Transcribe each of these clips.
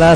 Las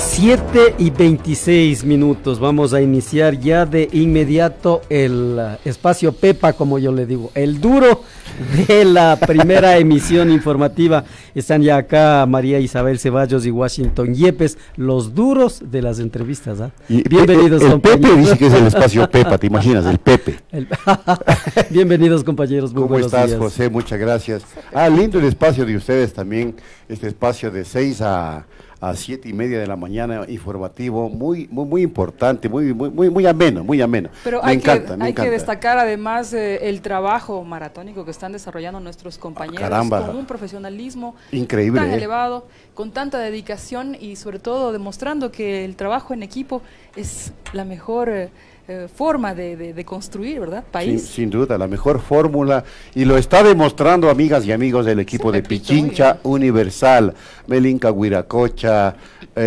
7:26. Vamos a iniciar ya de inmediato el espacio Pepa, como yo le digo, el duro de la primera emisión informativa. Están ya acá María Isabel Ceballos y Washington Yepes, los duros de las entrevistas. Bienvenidos, el compañeros. Pepe dice que es el espacio Pepa, ¿te imaginas? El Pepe. Bienvenidos, compañeros. Muy ¿Cómo estás, días. José? Muchas gracias. Lindo el espacio de ustedes también, este espacio de 6 a 7:30 de la mañana, informativo, muy importante, muy ameno, muy ameno. Pero me encanta. que destacar además el trabajo maratónico que están desarrollando nuestros compañeros con un profesionalismo increíble, tan elevado, con tanta dedicación y sobre todo demostrando que el trabajo en equipo es la mejor forma de construir, ¿verdad? País. Sin duda, la mejor fórmula, y lo está demostrando, amigas y amigos del equipo de Pichincha Universal, Melinka Huiracocha,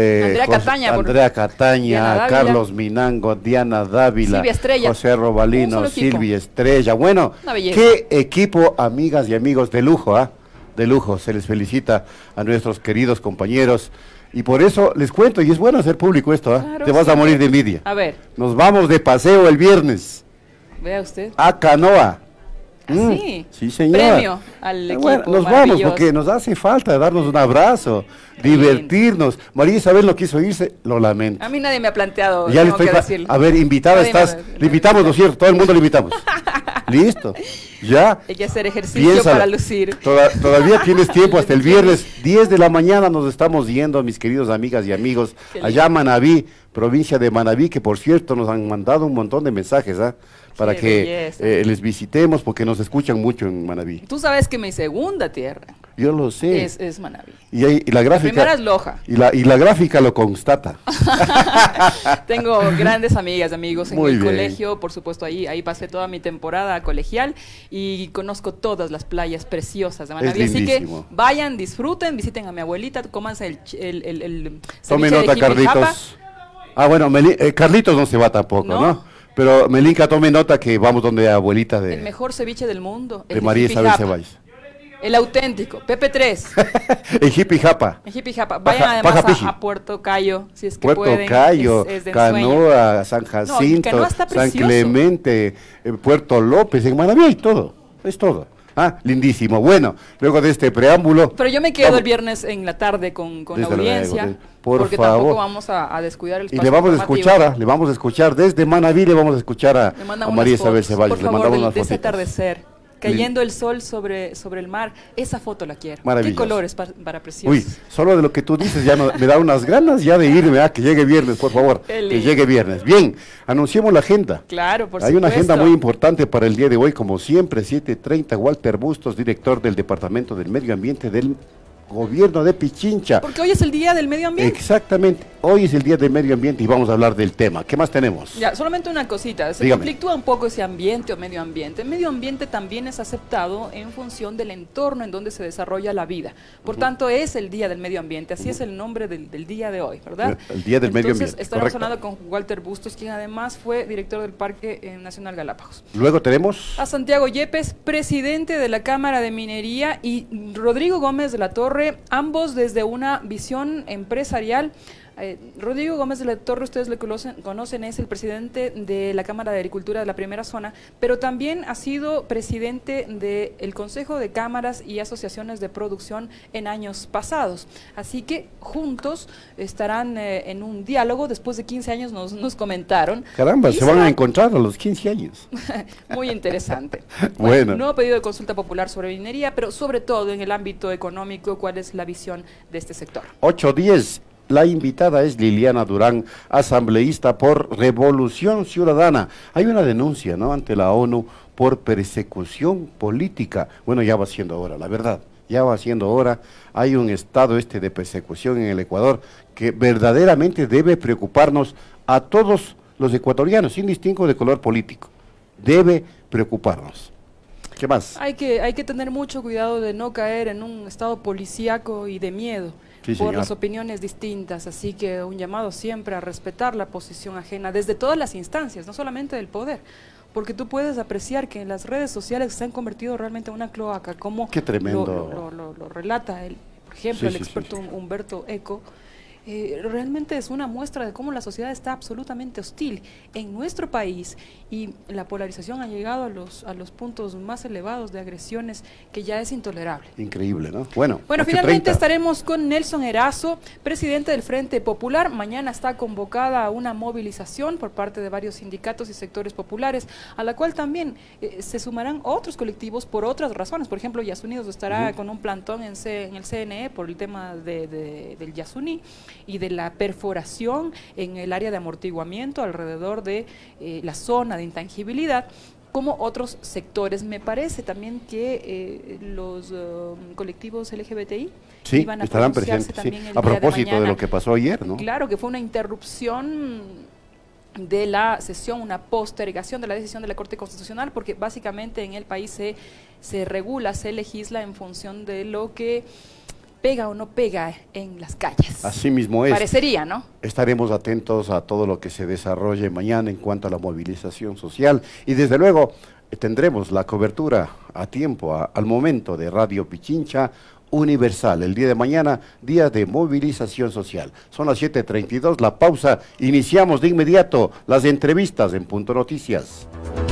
Andrea Cataña, Carlos Minango, Diana Dávila, José Robalino, Silvia Estrella. Bueno, qué equipo, amigas y amigos, de lujo, de lujo. Se les felicita a nuestros queridos compañeros. Y por eso les cuento, y es bueno hacer público esto, Claro, te vas a morir de envidia. A ver. Nos vamos de paseo el viernes. Vea usted. A Canoa. Sí. Sí, señora. Premio al equipo. Bueno, nos vamos porque nos hace falta darnos un abrazo, divertirnos. María Isabel no quiso irse, lo lamento. A mí nadie me ha planteado, ya le estoy a ver, invitada estás, le invitamos, ¿no es cierto? Todo el mundo le invitamos. Listo, ya. Hay que hacer ejercicio para lucir. Todavía tienes tiempo hasta el viernes, 10 de la mañana nos estamos yendo, mis queridos amigas y amigos, allá a Manabí, provincia de Manabí, que por cierto nos han mandado un montón de mensajes, para que les visitemos, porque nos escuchan mucho en Manabí. Tú sabes que mi segunda tierra. Yo lo sé. Es Manabí. Y la gráfica. La primera es Loja. Y la gráfica lo constata. Tengo grandes amigas, amigos en Muy el bien. colegio, por supuesto, ahí pasé toda mi temporada colegial y conozco todas las playas preciosas de Manabí. Así que vayan, disfruten, visiten a mi abuelita, cómanse el Tome nota, Carlitos. Bueno, Carlitos no se va tampoco, ¿no? Pero Melinka, tome nota que vamos donde abuelita de... El mejor ceviche del mundo. De María Isabel Ceballos. El auténtico, Pepe 3. En Jipijapa. En Jipijapa. Vayan además a Puerto Cayo, si es que pueden. Puerto Cayo, es de Canoa, San Jacinto, San Clemente, Puerto López, en Manabí hay todo, es todo. Lindísimo. Bueno, luego de este preámbulo... Pero yo me quedo el viernes en la tarde con la audiencia, porque tampoco vamos a descuidar el espacio. Y le vamos a escuchar, desde Manabí le vamos a escuchar a María Isabel Ceballos. Por favor, de ese atardecer. Cayendo el sol sobre el mar, esa foto la quiero. Maravilloso. Qué colores para preciosos. Uy, solo de lo que tú dices ya me da unas ganas ya de irme, que llegue viernes, por favor, que llegue viernes. Bien, anunciemos la agenda. Claro, por supuesto. Hay una agenda muy importante para el día de hoy, como siempre, 7:30, Walter Bustos, director del Departamento del Medio Ambiente del Gobierno de Pichincha. Porque hoy es el Día del Medio Ambiente. Exactamente, hoy es el Día del Medio Ambiente y vamos a hablar del tema. ¿Qué más tenemos? Ya, solamente una cosita, conflictúa un poco ese ambiente o medio ambiente. El medio ambiente también es aceptado en función del entorno en donde se desarrolla la vida. Por tanto, es el Día del Medio Ambiente, así es el nombre del día de hoy, ¿verdad? El Día del Medio Ambiente. Estamos hablando con Walter Bustos, quien además fue director del Parque Nacional Galápagos. Luego tenemos a Santiago Yepes, presidente de la Cámara de Minería, y Rodrigo Gómez de la Torre, ambos desde una visión empresarial. Rodrigo Gómez de la Torre, ustedes le conocen, es el presidente de la Cámara de Agricultura de la Primera Zona, pero también ha sido presidente del Consejo de Cámaras y Asociaciones de Producción en años pasados. Así que juntos estarán en un diálogo, después de 15 años nos comentaron. Caramba, se van a encontrar a los 15 años. Muy interesante. Bueno, nuevo pedido de consulta popular sobre minería, pero sobre todo en el ámbito económico, ¿cuál es la visión de este sector? 8:10. La invitada es Liliana Durán, asambleísta por Revolución Ciudadana. Hay una denuncia, ante la ONU por persecución política. Bueno, ya va siendo hora, la verdad, ya va siendo hora. Hay un estado de persecución en el Ecuador que verdaderamente debe preocuparnos a todos los ecuatorianos, sin distingo de color político. Debe preocuparnos. ¿Qué más? Hay que tener mucho cuidado de no caer en un estado policíaco y de miedo. Sí, por las opiniones distintas, así que un llamado siempre a respetar la posición ajena desde todas las instancias, no solamente del poder, porque tú puedes apreciar que las redes sociales se han convertido realmente en una cloaca, como Qué tremendo. lo relata, por ejemplo, el experto Humberto Eco, realmente es una muestra de cómo la sociedad está absolutamente hostil en nuestro país y la polarización ha llegado a los puntos más elevados de agresiones que ya es intolerable. Increíble, ¿no? Bueno, finalmente estaremos con Nelson Erazo, presidente del Frente Popular. Mañana está convocada una movilización por parte de varios sindicatos y sectores populares, a la cual también se sumarán otros colectivos por otras razones. Por ejemplo, Yasunidos estará con un plantón en el CNE por el tema del Yasuní y de la perforación en el área de amortiguamiento alrededor de la zona de intangibilidad, como otros sectores. Me parece también que los colectivos LGBTI iban a estarán presentes, también el a día propósito de lo que pasó ayer, ¿no? Claro, que fue una interrupción de la sesión, una postergación de la decisión de la Corte Constitucional, porque básicamente en el país se regula, se legisla en función de lo que pega o no pega en las calles. Así mismo es. Parecería, ¿no? Estaremos atentos a todo lo que se desarrolle mañana en cuanto a la movilización social y desde luego tendremos la cobertura a tiempo, al momento de Radio Pichincha Universal. El día de mañana, día de movilización social. Son las 7:32, la pausa. Iniciamos de inmediato las entrevistas en Punto Noticias.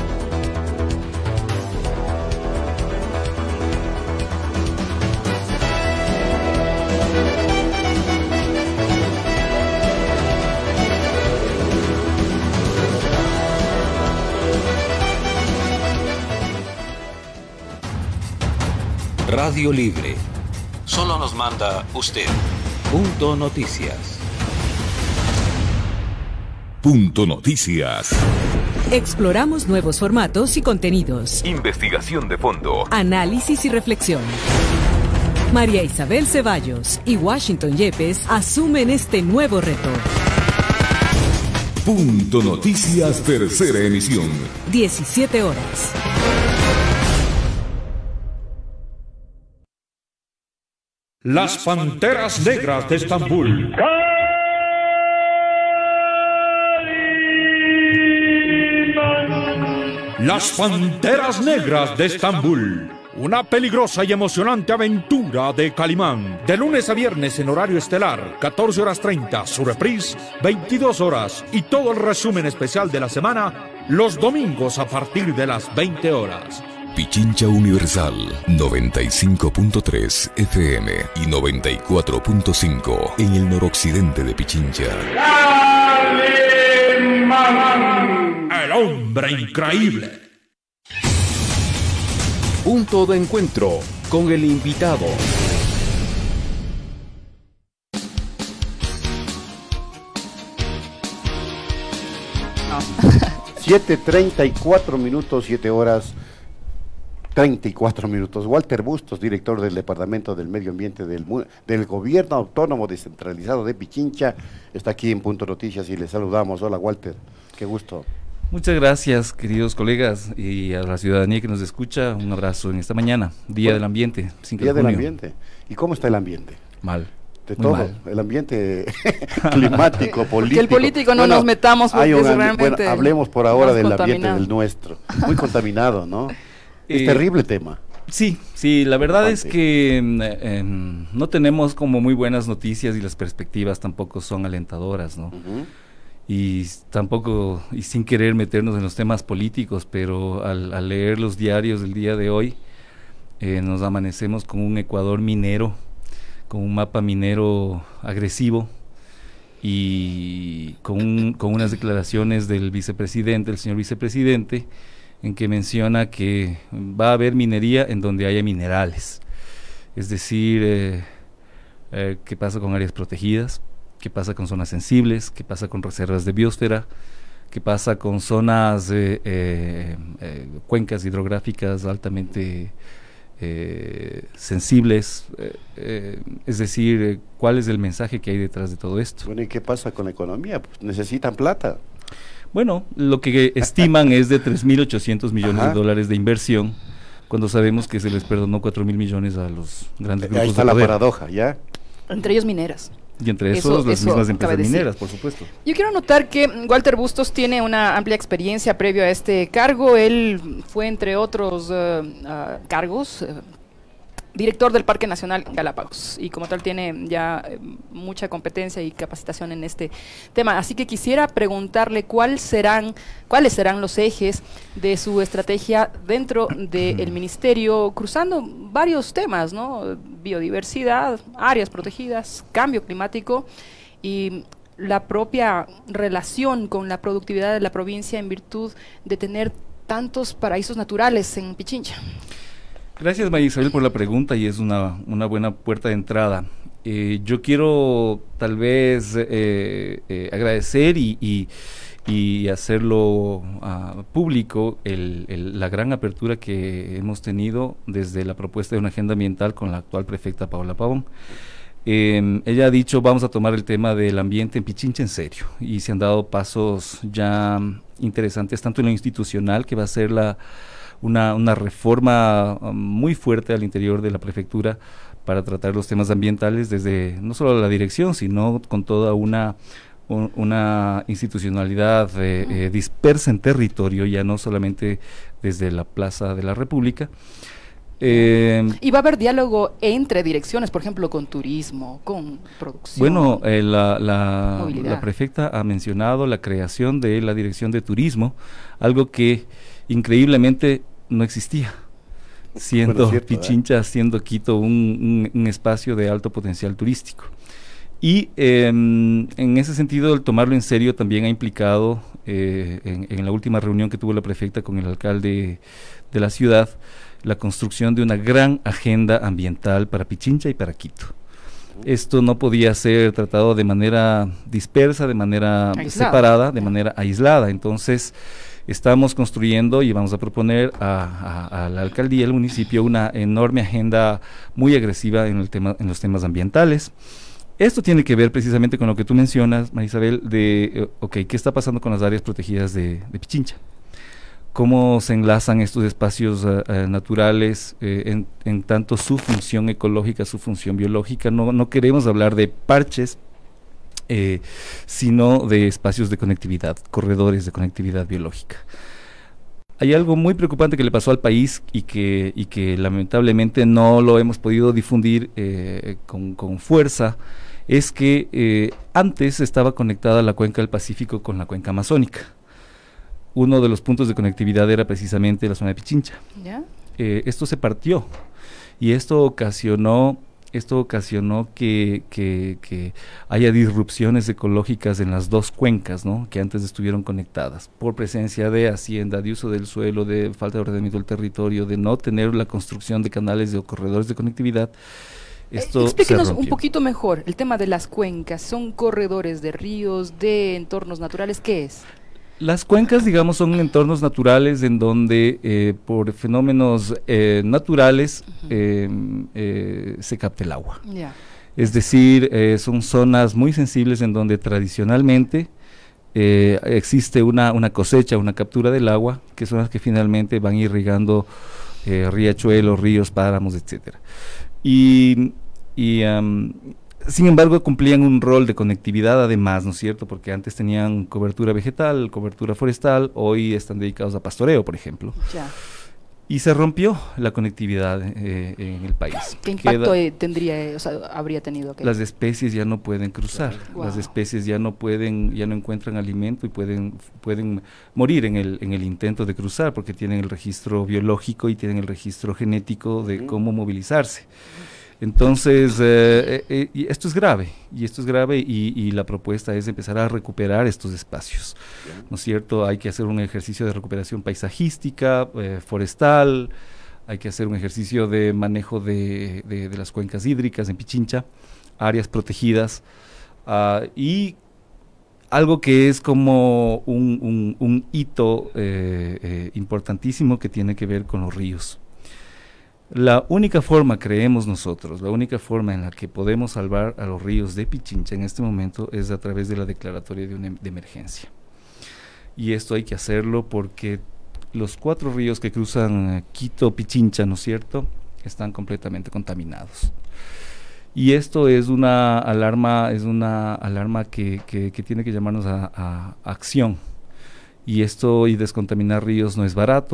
Radio Libre. Solo nos manda usted. Punto Noticias. Punto Noticias. Exploramos nuevos formatos y contenidos. Investigación de fondo. Análisis y reflexión. María Isabel Ceballos y Washington Yepes asumen este nuevo reto. Punto Noticias, tercera emisión. 17 horas. Las Panteras Negras de Estambul. Las Panteras Negras de Estambul. Una peligrosa y emocionante aventura de Calimán. De lunes a viernes en horario estelar, 14:30, su reprise, 22 horas. Y todo el resumen especial de la semana, los domingos a partir de las 20 horas. Pichincha Universal, 95.3 FM y 94.5 en el noroccidente de Pichincha. El hombre increíble. Punto de encuentro con el invitado. No. 7:34 minutos, 7 horas 34 minutos. Walter Bustos, director del Departamento del Medio Ambiente del Gobierno Autónomo Descentralizado de Pichincha, está aquí en Punto Noticias y le saludamos. Hola Walter, qué gusto. Muchas gracias, queridos colegas, y a la ciudadanía que nos escucha, un abrazo en esta mañana, Día del Ambiente, 5 de junio. Día del Ambiente. ¿Y cómo está el ambiente? Mal. De todo, mal. El ambiente climático, político. Que el político no nos metamos porque es realmente... Bueno, hablemos por ahora del ambiente del nuestro. Muy contaminado, ¿no? Es terrible tema. Sí, la verdad es que no tenemos como muy buenas noticias y las perspectivas tampoco son alentadoras, ¿no? Y tampoco, y sin querer meternos en los temas políticos, pero al leer los diarios del día de hoy, nos amanecemos con un Ecuador minero, con un mapa minero agresivo y con unas declaraciones del vicepresidente, el señor vicepresidente, en que menciona que va a haber minería en donde haya minerales. Es decir, ¿qué pasa con áreas protegidas? ¿Qué pasa con zonas sensibles? ¿Qué pasa con reservas de biosfera? ¿Qué pasa con zonas, cuencas hidrográficas altamente sensibles? Es decir, ¿cuál es el mensaje que hay detrás de todo esto? Bueno, ¿y qué pasa con la economía? Pues necesitan plata. Bueno, lo que estiman es de 3.800 millones de dólares de inversión, cuando sabemos que se les perdonó 4.000 millones a los grandes grupos. Ahí está la paradoja, ¿ya? Entre ellos mineras. Y entre esos las mismas empresas mineras, por supuesto. Yo quiero notar que Walter Bustos tiene una amplia experiencia previo a este cargo. Él fue, entre otros cargos, director del Parque Nacional Galápagos, y como tal tiene ya mucha competencia y capacitación en este tema. Así que quisiera preguntarle cuáles serán los ejes de su estrategia dentro del ministerio, cruzando varios temas, ¿no? Biodiversidad, áreas protegidas, cambio climático y la propia relación con la productividad de la provincia en virtud de tener tantos paraísos naturales en Pichincha. Gracias, María Isabel, por la pregunta, y es una buena puerta de entrada. Yo quiero tal vez agradecer y hacerlo público la gran apertura que hemos tenido desde la propuesta de una agenda ambiental con la actual prefecta Paola Pavón. Ella ha dicho, vamos a tomar el tema del ambiente en Pichincha en serio, y se han dado pasos ya interesantes, tanto en lo institucional, que va a ser una reforma muy fuerte al interior de la prefectura para tratar los temas ambientales desde no solo la dirección, sino con toda una institucionalidad dispersa en territorio, ya no solamente desde la Plaza de la República. ¿Y va a haber diálogo entre direcciones, por ejemplo, con turismo, con producción? Bueno, la prefecta ha mencionado la creación de la Dirección de Turismo, algo que increíblemente no existía, siendo Pichincha, siendo Quito un espacio de alto potencial turístico. Y en ese sentido, el tomarlo en serio también ha implicado, en la última reunión que tuvo la prefecta con el alcalde de la ciudad, la construcción de una gran agenda ambiental para Pichincha y para Quito. Esto no podía ser tratado de manera dispersa, de manera separada, de manera aislada. Entonces, estamos construyendo y vamos a proponer a la alcaldía, al municipio, una enorme agenda muy agresiva en los temas ambientales. Esto tiene que ver precisamente con lo que tú mencionas, María Isabel, de, ¿qué está pasando con las áreas protegidas de Pichincha? ¿Cómo se enlazan estos espacios naturales en tanto su función ecológica, su función biológica? No queremos hablar de parches, sino de espacios de conectividad, corredores de conectividad biológica. Hay algo muy preocupante que le pasó al país y que lamentablemente no lo hemos podido difundir con fuerza, es que antes estaba conectada la cuenca del Pacífico con la cuenca amazónica. Uno de los puntos de conectividad era precisamente la zona de Pichincha. ¿Ya? Esto se partió y esto ocasionó que haya disrupciones ecológicas en las dos cuencas, ¿no?, que antes estuvieron conectadas, por presencia de hacienda, de uso del suelo, de falta de ordenamiento del territorio, de no tener la construcción de canales o corredores de conectividad. Explíquenos un poquito mejor el tema de las cuencas. ¿Son corredores de ríos, de entornos naturales? ¿Qué es? Las cuencas, digamos, son entornos naturales en donde por fenómenos naturales se capta el agua. Yeah. Es decir, son zonas muy sensibles en donde tradicionalmente existe una cosecha, una captura del agua, que son las que finalmente van irrigando riachuelos, ríos, páramos, etcétera. Sin embargo, cumplían un rol de conectividad además, ¿no es cierto? Porque antes tenían cobertura vegetal, cobertura forestal, hoy están dedicados a pastoreo, por ejemplo. Ya. Y se rompió la conectividad en el país. ¿Qué impacto habría tenido? Las especies ya no pueden cruzar, wow. Las especies ya no encuentran alimento y pueden morir en el intento de cruzar, porque tienen el registro biológico y tienen el registro genético de cómo movilizarse. Entonces, y esto es grave, y la propuesta es empezar a recuperar estos espacios, ¿no es cierto? Hay que hacer un ejercicio de recuperación paisajística, forestal, hay que hacer un ejercicio de manejo de las cuencas hídricas en Pichincha, áreas protegidas, y algo que es como un hito importantísimo que tiene que ver con los ríos. La única forma, creemos nosotros, la única forma en la que podemos salvar a los ríos de Pichincha en este momento es a través de la declaratoria de emergencia. Y esto hay que hacerlo porque los 4 ríos que cruzan Quito-Pichincha, ¿no es cierto?, están completamente contaminados. Y esto es una alarma que tiene que llamarnos a acción. Y descontaminar ríos no es barato.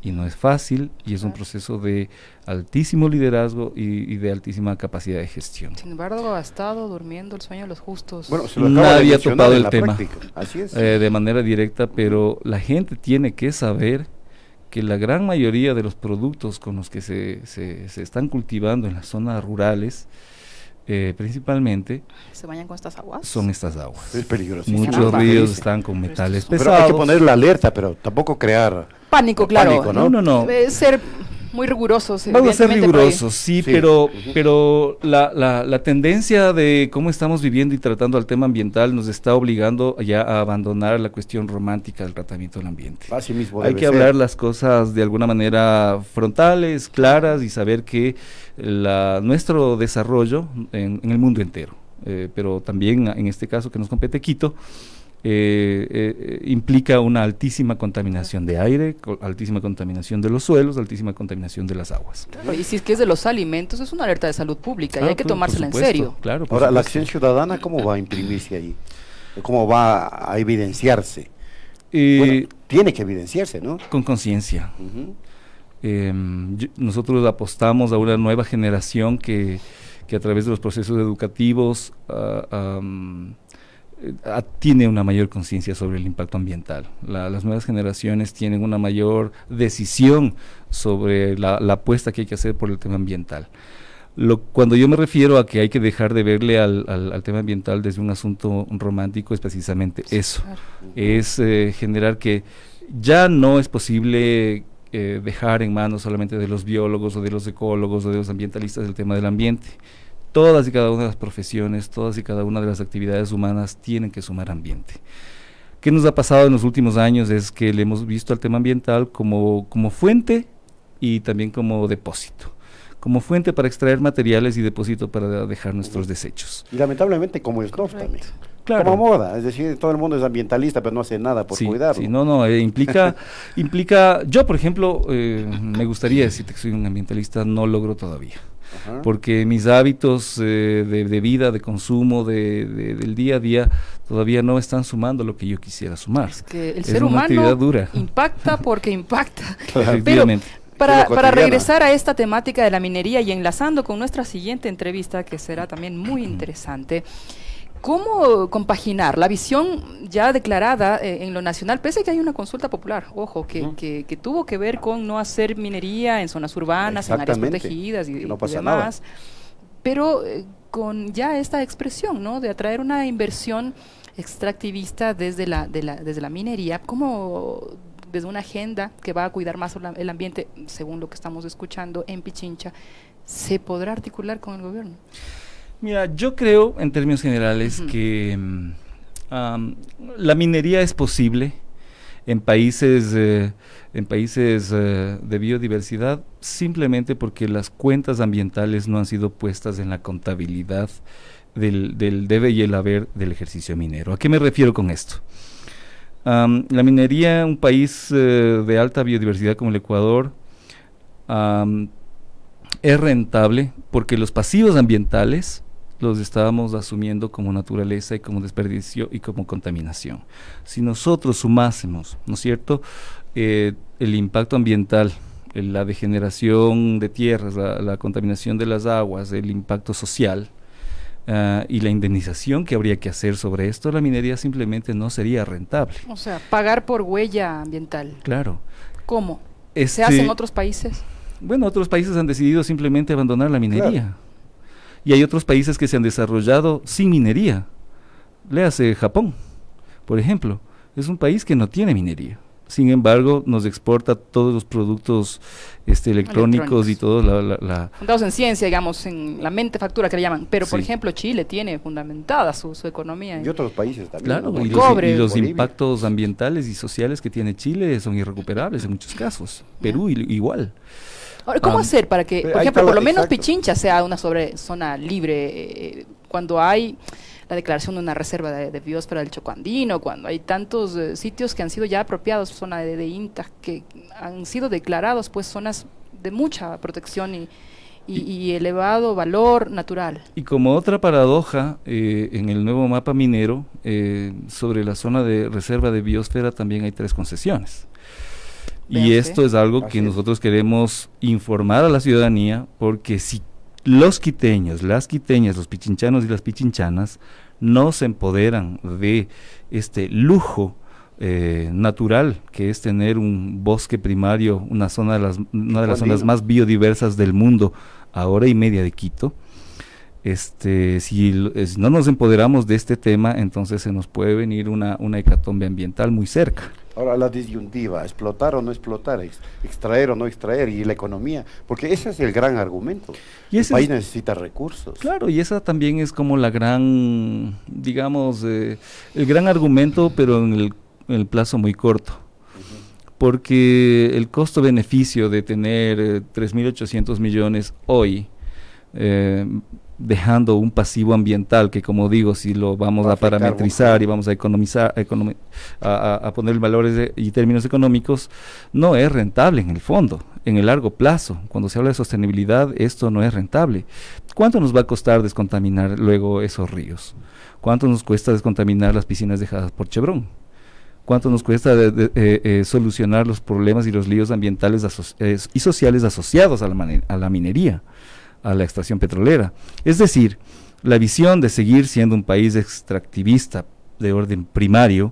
y no es fácil, y es un proceso de altísimo liderazgo y de altísima capacidad de gestión. Sin embargo, ha estado durmiendo el sueño de los justos. Bueno, se lo nadie ha tocado el tema así es. De manera directa, pero la gente tiene que saber que la gran mayoría de los productos con los que se están cultivando en las zonas rurales, principalmente, ¿se bañan con estas aguas? son estas aguas. Es peligroso. Muchos ríos están con metales Pero pesados. hay que poner la alerta, pero tampoco crear Pánico, claro. pánico, No. Debe ser muy rigurosos. Vamos a ser evidentemente, rigurosos, sí, pero la tendencia de cómo estamos viviendo y tratando al tema ambiental nos está obligando ya a abandonar la cuestión romántica del tratamiento del ambiente. Así mismo Hay debe que ser. hablar las cosas de alguna manera frontales, claras, y saber que nuestro desarrollo en el mundo entero, pero también en este caso que nos compete Quito, implica una altísima contaminación de aire, altísima contaminación de los suelos, altísima contaminación de las aguas. Claro, y si es que es de los alimentos, es una alerta de salud pública y hay que por tomársela en supuesto, serio. Claro, por Ahora, la supuesto. acción ciudadana, ¿cómo va a imprimirse ahí? ¿Cómo va a evidenciarse? Eh, Bueno, tiene que evidenciarse, ¿no? con conciencia. Ujú. Nosotros apostamos a una nueva generación que a través de los procesos educativos tiene una mayor conciencia sobre el impacto ambiental. Las nuevas generaciones tienen una mayor decisión sobre la apuesta que hay que hacer por el tema ambiental. Cuando yo me refiero a que hay que dejar de verle al tema ambiental desde un asunto romántico, es precisamente eso. Claro. Es generar que ya no es posible dejar en manos solamente de los biólogos o de los ecólogos o de los ambientalistas el tema del ambiente. Todas y cada una de las profesiones, todas y cada una de las actividades humanas tienen que sumar ambiente. ¿Qué nos ha pasado en los últimos años? Es que le hemos visto al tema ambiental como fuente y también como depósito. Como fuente para extraer materiales y depósito para dejar nuestros desechos. Y lamentablemente como snob también. Claro. Como moda, es decir, todo el mundo es ambientalista, pero no hace nada por cuidarlo. Sí, implica, yo por ejemplo, me gustaría decirte que soy un ambientalista, no logro todavía. Ajá. Porque mis hábitos de vida, de consumo, del día a día, todavía no están sumando lo que yo quisiera sumar. Es que el Es ser una actividad humano dura. impacta porque impacta. Efectivamente. Para cotidiana. regresar a esta temática de la minería y enlazando con nuestra siguiente entrevista, que será también muy interesante, ¿cómo compaginar la visión ya declarada en lo nacional, pese a que hay una consulta popular, ojo, que tuvo que ver con no hacer minería en zonas urbanas, en áreas Exactamente, protegidas y que no pasa demás, pero con ya esta expresión, ¿no?, de atraer una inversión extractivista desde la minería, como desde una agenda que va a cuidar más el ambiente, según lo que estamos escuchando en Pichincha, ¿se podrá articular con el gobierno? Mira, yo creo en términos generales que la minería es posible en países de biodiversidad, simplemente porque las cuentas ambientales no han sido puestas en la contabilidad del debe y el haber del ejercicio minero. ¿A qué me refiero con esto? La minería en un país de alta biodiversidad como el Ecuador es rentable porque los pasivos ambientales los estábamos asumiendo como naturaleza y como desperdicio y como contaminación. Si nosotros sumásemos, ¿no es cierto?, el impacto ambiental, la degeneración de tierras, la contaminación de las aguas, el impacto social y la indemnización que habría que hacer sobre esto, la minería simplemente no sería rentable. O sea, pagar por huella ambiental. Claro. ¿Cómo? ¿Se hace en otros países? Bueno, otros países han decidido simplemente abandonar la minería. Claro. Y hay otros países que se han desarrollado sin minería. Léase Japón, por ejemplo. Es un país que no tiene minería. Sin embargo, nos exporta todos los productos electrónicos y todo fundados en ciencia, digamos, en la mente factura que le llaman. Pero, por Sí. ejemplo, Chile tiene fundamentada su economía. Y otros países también. Claro, ¿no? y los Bolivia. impactos ambientales y sociales que tiene Chile son irrecuperables en muchos casos. Perú igual. Ahora, ¿cómo hacer para que, por ahí ejemplo, está por lo menos exacto. Pichincha sea una zona libre, cuando hay la declaración de una reserva de biosfera del Choco Andino, cuando hay tantos sitios que han sido ya apropiados, zona de INTA, que han sido declarados pues zonas de mucha protección y elevado valor natural? Y como otra paradoja, en el nuevo mapa minero, sobre la zona de reserva de biosfera también hay 3 concesiones. Y esto es algo que nosotros queremos informar a la ciudadanía, porque si los quiteños, las quiteñas, los pichinchanos y las pichinchanas no se empoderan de este lujo natural que es tener un bosque primario, una de las zonas más biodiversas del mundo, a hora y media de Quito, si no nos empoderamos de este tema, entonces se nos puede venir una hecatombe ambiental muy cerca. Ahora la disyuntiva, explotar o no explotar, extraer o no extraer, y la economía, porque ese es el gran argumento. El país necesita recursos. Claro, y esa también es como la gran, digamos, el gran argumento, pero en el plazo muy corto. Porque el costo-beneficio de tener 3.800 millones hoy, dejando un pasivo ambiental que, como digo, si lo vamos a parametrizar y vamos a economizar, a poner valores y términos económicos, no es rentable en el fondo, en el largo plazo. Cuando se habla de sostenibilidad, esto no es rentable. ¿Cuánto nos va a costar descontaminar luego esos ríos? ¿Cuánto nos cuesta descontaminar las piscinas dejadas por Chevron? ¿Cuánto nos cuesta solucionar los problemas y los líos ambientales y sociales asociados a la minería, a la extracción petrolera? Es decir, la visión de seguir siendo un país extractivista de orden primario,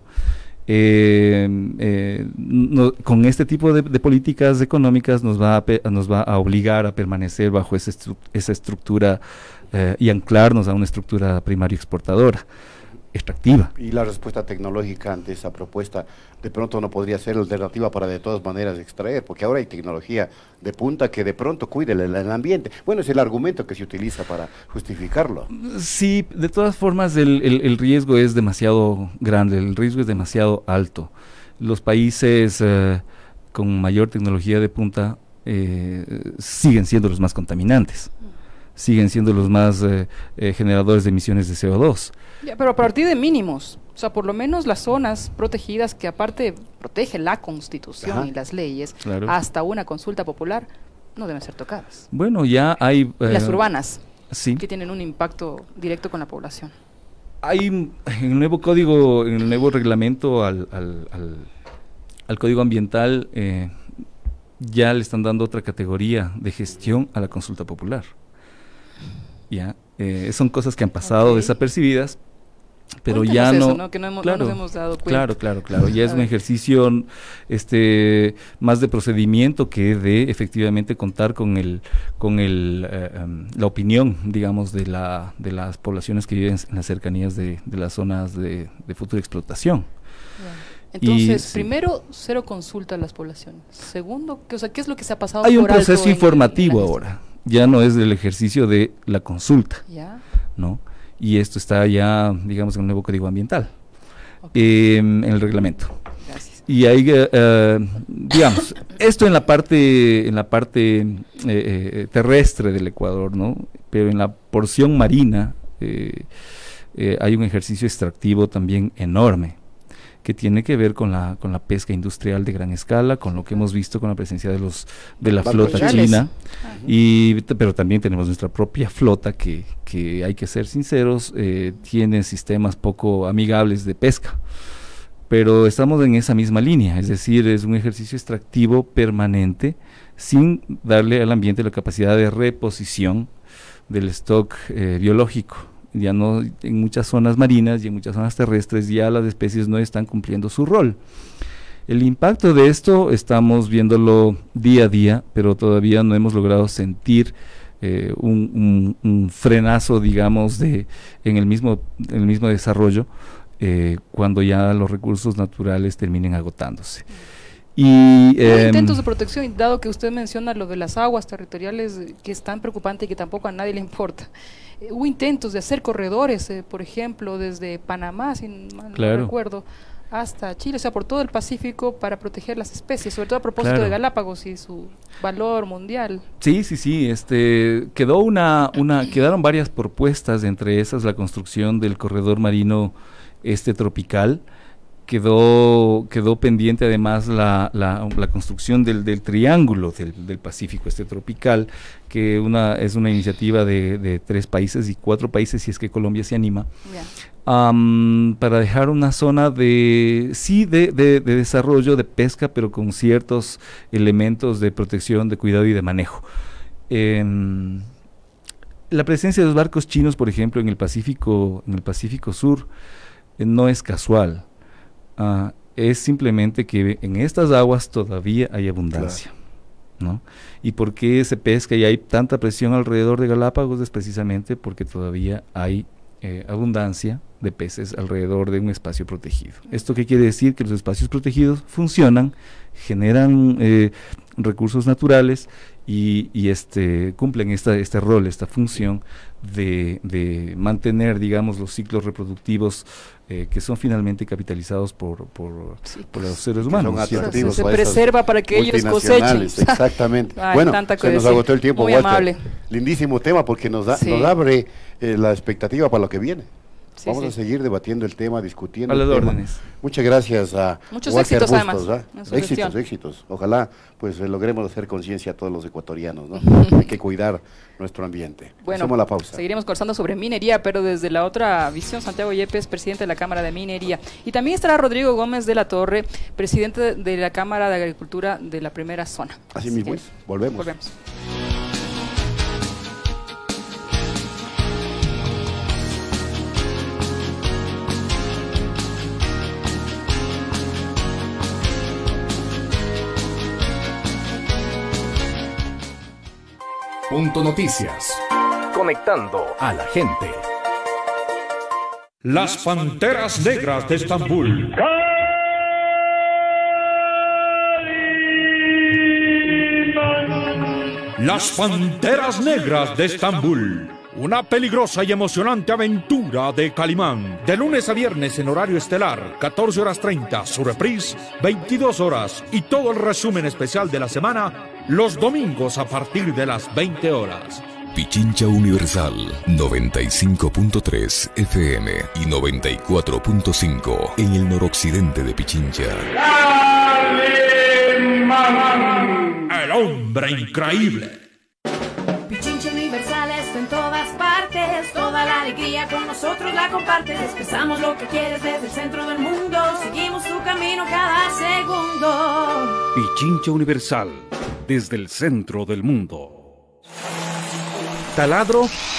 con este tipo de políticas económicas nos va a obligar a permanecer bajo esa estructura y anclarnos a una estructura primaria exportadora, extractiva. Y la respuesta tecnológica ante esa propuesta de pronto no podría ser alternativa para de todas maneras extraer, porque ahora hay tecnología de punta que de pronto cuide el ambiente. Bueno, es el argumento que se utiliza para justificarlo. Sí, de todas formas el riesgo es demasiado grande, el riesgo es demasiado alto. Los países con mayor tecnología de punta siguen siendo los más contaminantes, siguen siendo los más generadores de emisiones de CO2. Ya, pero a partir de mínimos, o sea, por lo menos las zonas protegidas que aparte protege la Constitución y las leyes, claro, hasta una consulta popular, no deben ser tocadas. Bueno, ya hay... las urbanas, sí, que tienen un impacto directo con la población. Hay en el nuevo código, en el nuevo reglamento al código ambiental, ya le están dando otra categoría de gestión a la consulta popular. Ya, son cosas que han pasado desapercibidas, pero ya no, que no nos hemos dado cuenta. Claro, ya es un ejercicio más de procedimiento que de efectivamente contar con la opinión, digamos, de las poblaciones que viven en las cercanías de las zonas de futura explotación. Entonces, primero, cero consulta a las poblaciones. Segundo, ¿qué es lo que se ha pasado? Hay un proceso informativo ahora, ya no es del ejercicio de la consulta, ¿no? Y esto está ya, digamos, en el nuevo código ambiental, en el reglamento. Gracias. Y hay, digamos, esto en la parte terrestre del Ecuador, ¿no? Pero en la porción marina hay un ejercicio extractivo también enorme, que tiene que ver con la pesca industrial de gran escala, con lo que hemos visto con la presencia de la flota china, pero también tenemos nuestra propia flota que hay que ser sinceros, tiene sistemas poco amigables de pesca, pero estamos en esa misma línea, es decir, es un ejercicio extractivo permanente, sin darle al ambiente la capacidad de reposición del stock biológico. Ya no, en muchas zonas marinas y en muchas zonas terrestres ya las especies no están cumpliendo su rol. El impacto de esto estamos viéndolo día a día, pero todavía no hemos logrado sentir un frenazo, digamos, en el mismo desarrollo, cuando ya los recursos naturales terminen agotándose. Intentos de protección, dado que usted menciona lo de las aguas territoriales, que es tan preocupante y que tampoco a nadie le importa. Hubo intentos de hacer corredores, por ejemplo, desde Panamá, si mal no recuerdo, hasta Chile, o sea, por todo el Pacífico, para proteger las especies, sobre todo a propósito de Galápagos y su valor mundial. Sí, quedaron varias propuestas, entre esas la construcción del corredor marino tropical, quedó pendiente además la construcción del triángulo del Pacífico tropical, que es una iniciativa de 3 países y 4 países si es que Colombia se anima, para dejar una zona de desarrollo de pesca, pero con ciertos elementos de protección, de cuidado y de manejo. La presencia de los barcos chinos, por ejemplo, en el Pacífico Sur, no es casual. Es simplemente que en estas aguas todavía hay abundancia, ¿no? ¿Y por qué se pesca y hay tanta presión alrededor de Galápagos? Es precisamente porque todavía hay abundancia de peces alrededor de un espacio protegido. ¿Esto qué quiere decir? Que los espacios protegidos funcionan, generan recursos naturales y cumplen este rol, esta función de mantener, digamos, los ciclos reproductivos que son finalmente capitalizados por los seres humanos. Se preserva para que ellos cosechen. Exactamente. Ay, bueno, se nos agotó el tiempo, muy Walter. amable. Lindísimo tema porque nos abre la expectativa para lo que viene. Vamos a seguir debatiendo el tema, discutiendo el tema. Muchas gracias a muchos Walter éxitos Bustos, además. Éxitos. Ojalá pues logremos hacer conciencia a todos los ecuatorianos, ¿no? Hay que cuidar nuestro ambiente. Bueno, hacemos la pausa. Seguiremos conversando sobre minería, pero desde la otra visión. Santiago Yepes, presidente de la Cámara de Minería. Y también estará Rodrigo Gómez de la Torre, presidente de la Cámara de Agricultura de la primera zona. Así mismo es. Volvemos. Punto Noticias. Conectando a la gente. Las Panteras Negras de Estambul. Las Panteras Negras de Estambul. Una peligrosa y emocionante aventura de Calimán. De lunes a viernes en horario estelar, 14:30, su reprise, 22 horas. Y todo el resumen especial de la semana, los domingos a partir de las 20 horas. Pichincha Universal, 95.3 FM y 94.5 en el noroccidente de Pichincha. El hombre increíble. Pichincha Universal está en todas partes, toda la alegría con nosotros la compartes. Expresamos lo que quieres desde el centro del mundo, seguimos tu camino cada segundo. Pichincha Universal, desde el centro del mundo. Taladro.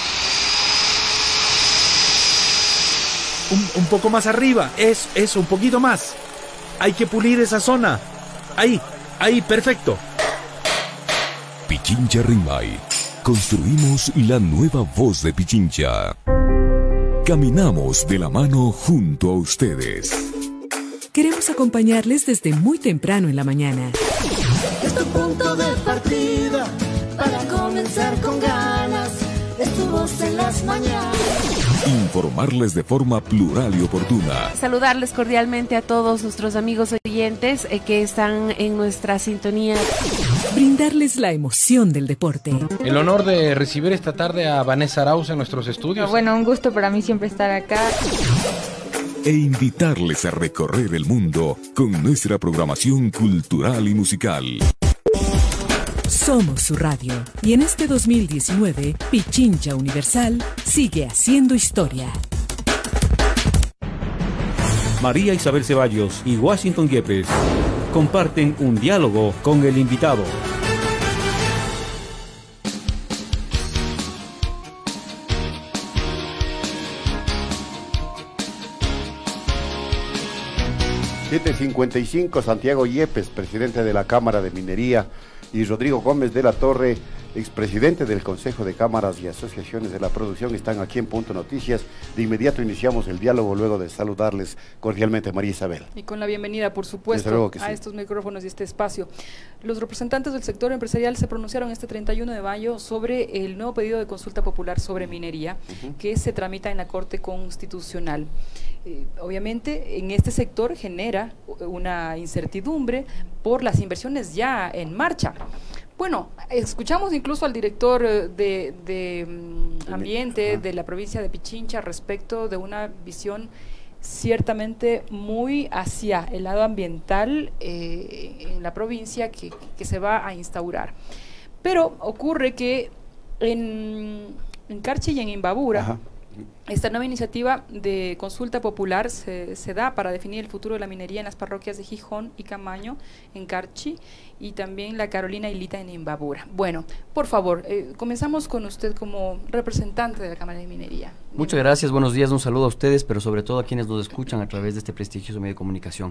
Un poco más arriba, eso, un poquito más. Hay que pulir esa zona. Ahí, perfecto. Pichincha Rimay. Construimos la nueva voz de Pichincha. Caminamos de la mano junto a ustedes. Queremos acompañarles desde muy temprano en la mañana. Es tu punto de partida para comenzar con ganas. Es tu voz en las mañanas. Informarles de forma plural y oportuna. Saludarles cordialmente a todos nuestros amigos oyentes que están en nuestra sintonía. Brindarles la emoción del deporte. El honor de recibir esta tarde a Vanessa Arauz en nuestros estudios. Bueno, un gusto para mí siempre estar acá. E invitarles a recorrer el mundo con nuestra programación cultural y musical. Somos su radio y en este 2019 Pichincha Universal sigue haciendo historia. María Isabel Ceballos y Washington Yepes comparten un diálogo con el invitado. ...7:55, Santiago Yepes, presidente de la Cámara de Minería, y Rodrigo Gómez de la Torre, expresidente del Consejo de Cámaras y Asociaciones de la Producción, están aquí en Punto Noticias. De inmediato iniciamos el diálogo luego de saludarles cordialmente, María Isabel. Y con la bienvenida, por supuesto, a estos micrófonos y este espacio. Los representantes del sector empresarial se pronunciaron este 31 de mayo sobre el nuevo pedido de consulta popular sobre minería, que se tramita en la Corte Constitucional. Obviamente, en este sector genera una incertidumbre por las inversiones ya en marcha. Bueno, escuchamos incluso al director de Ambiente de la provincia de Pichincha respecto de una visión ciertamente muy hacia el lado ambiental en la provincia que se va a instaurar. Pero ocurre que en Carchi y en Imbabura, ajá, esta nueva iniciativa de consulta popular se da para definir el futuro de la minería en las parroquias de Gijón y Camaño, en Carchi, y también la Carolina y Lita en Imbabura. Bueno, por favor, comenzamos con usted como representante de la Cámara de Minería. Muchas gracias, buenos días, un saludo a ustedes, pero sobre todo a quienes nos escuchan a través de este prestigioso medio de comunicación.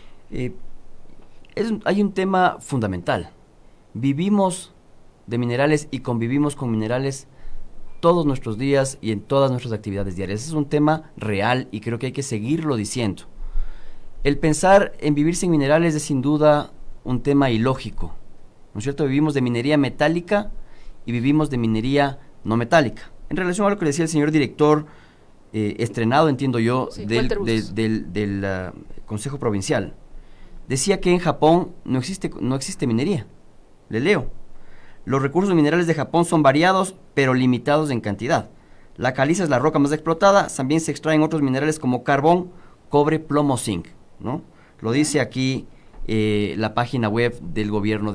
Hay un tema fundamental. Vivimos de minerales y convivimos con minerales todos nuestros días y en todas nuestras actividades diarias. Ese es un tema real y creo que hay que seguirlo diciendo. El pensar en vivir sin minerales es sin duda un tema ilógico, ¿no es cierto? Vivimos de minería metálica y vivimos de minería no metálica. En relación a lo que decía el señor director, estrenado, entiendo yo, sí, del Consejo Provincial, decía que en Japón no existe minería. Le leo: los recursos minerales de Japón son variados, pero limitados en cantidad. La caliza es la roca más explotada, también se extraen otros minerales como carbón, cobre, plomo, zinc, ¿no? Lo dice aquí la página web del gobierno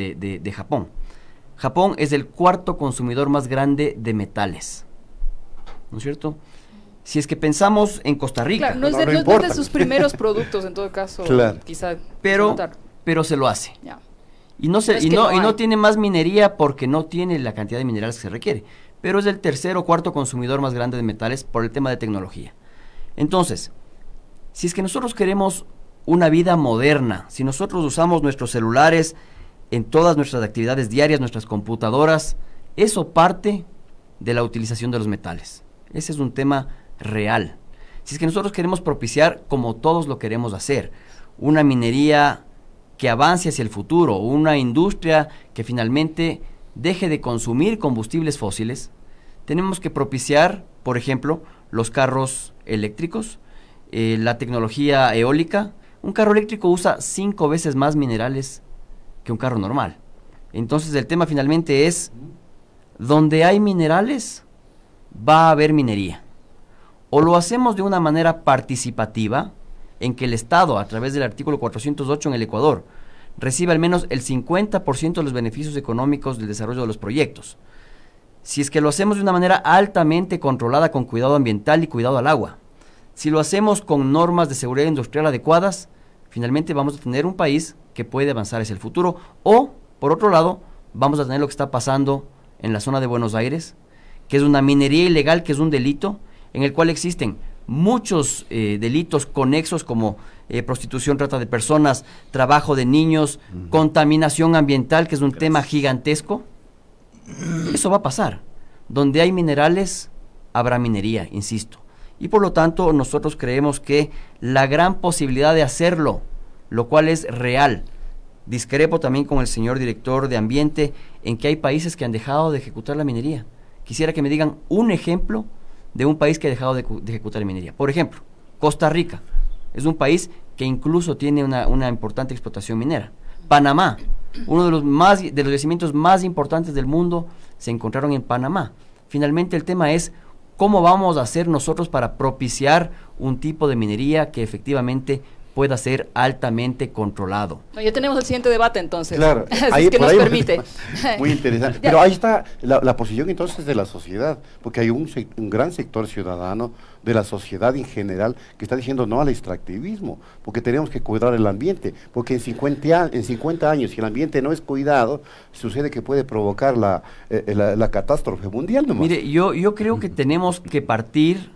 de Japón. Japón es el cuarto consumidor más grande de metales, ¿no es cierto? Si es que pensamos en Costa Rica... Claro, no es de sus primeros productos, en todo caso, claro, quizá... Pero se lo hace. Ya. Y no tiene más minería porque no tiene la cantidad de minerales que se requiere, pero es el tercer o cuarto consumidor más grande de metales por el tema de tecnología. Entonces, si es que nosotros queremos una vida moderna, si nosotros usamos nuestros celulares en todas nuestras actividades diarias, nuestras computadoras, eso parte de la utilización de los metales. Ese es un tema real. Si es que nosotros queremos propiciar, como todos lo queremos hacer, una minería que avance hacia el futuro, una industria que finalmente deje de consumir combustibles fósiles, tenemos que propiciar, por ejemplo, los carros eléctricos, la tecnología eólica. Un carro eléctrico usa 5 veces más minerales que un carro normal. Entonces el tema finalmente es, donde hay minerales, va a haber minería. O lo hacemos de una manera participativa, en que el Estado, a través del artículo 408 en el Ecuador, recibe al menos el 50% de los beneficios económicos del desarrollo de los proyectos. Si es que lo hacemos de una manera altamente controlada, con cuidado ambiental y cuidado al agua, si lo hacemos con normas de seguridad industrial adecuadas, finalmente vamos a tener un país que puede avanzar hacia el futuro. O, por otro lado, vamos a tener lo que está pasando en la zona de Buenos Aires, que es una minería ilegal, que es un delito, en el cual existen muchos delitos conexos como prostitución, trata de personas, trabajo de niños, contaminación ambiental, que es un tema gigantesco. Eso va a pasar. Donde hay minerales, habrá minería, insisto. Y por lo tanto, nosotros creemos que la gran posibilidad de hacerlo, lo cual es real. Discrepo también con el señor director de Ambiente en que hay países que han dejado de ejecutar la minería. Quisiera que me digan un ejemplo de un país que ha dejado de ejecutar la minería. Por ejemplo, Costa Rica es un país que incluso tiene una importante explotación minera. Panamá, uno de los yacimientos más importantes del mundo, se encontraron en Panamá. Finalmente el tema es cómo vamos a hacer nosotros para propiciar un tipo de minería que efectivamente pueda ser altamente controlado. No, ya tenemos el siguiente debate entonces. Claro, ahí, es que nos permite. Muy interesante. Pero ahí está la posición entonces de la sociedad, porque hay un gran sector ciudadano de la sociedad en general que está diciendo no al extractivismo, porque tenemos que cuidar el ambiente, porque en 50 años, si el ambiente no es cuidado, sucede que puede provocar la catástrofe mundial nomás. Mire, yo creo que tenemos que partir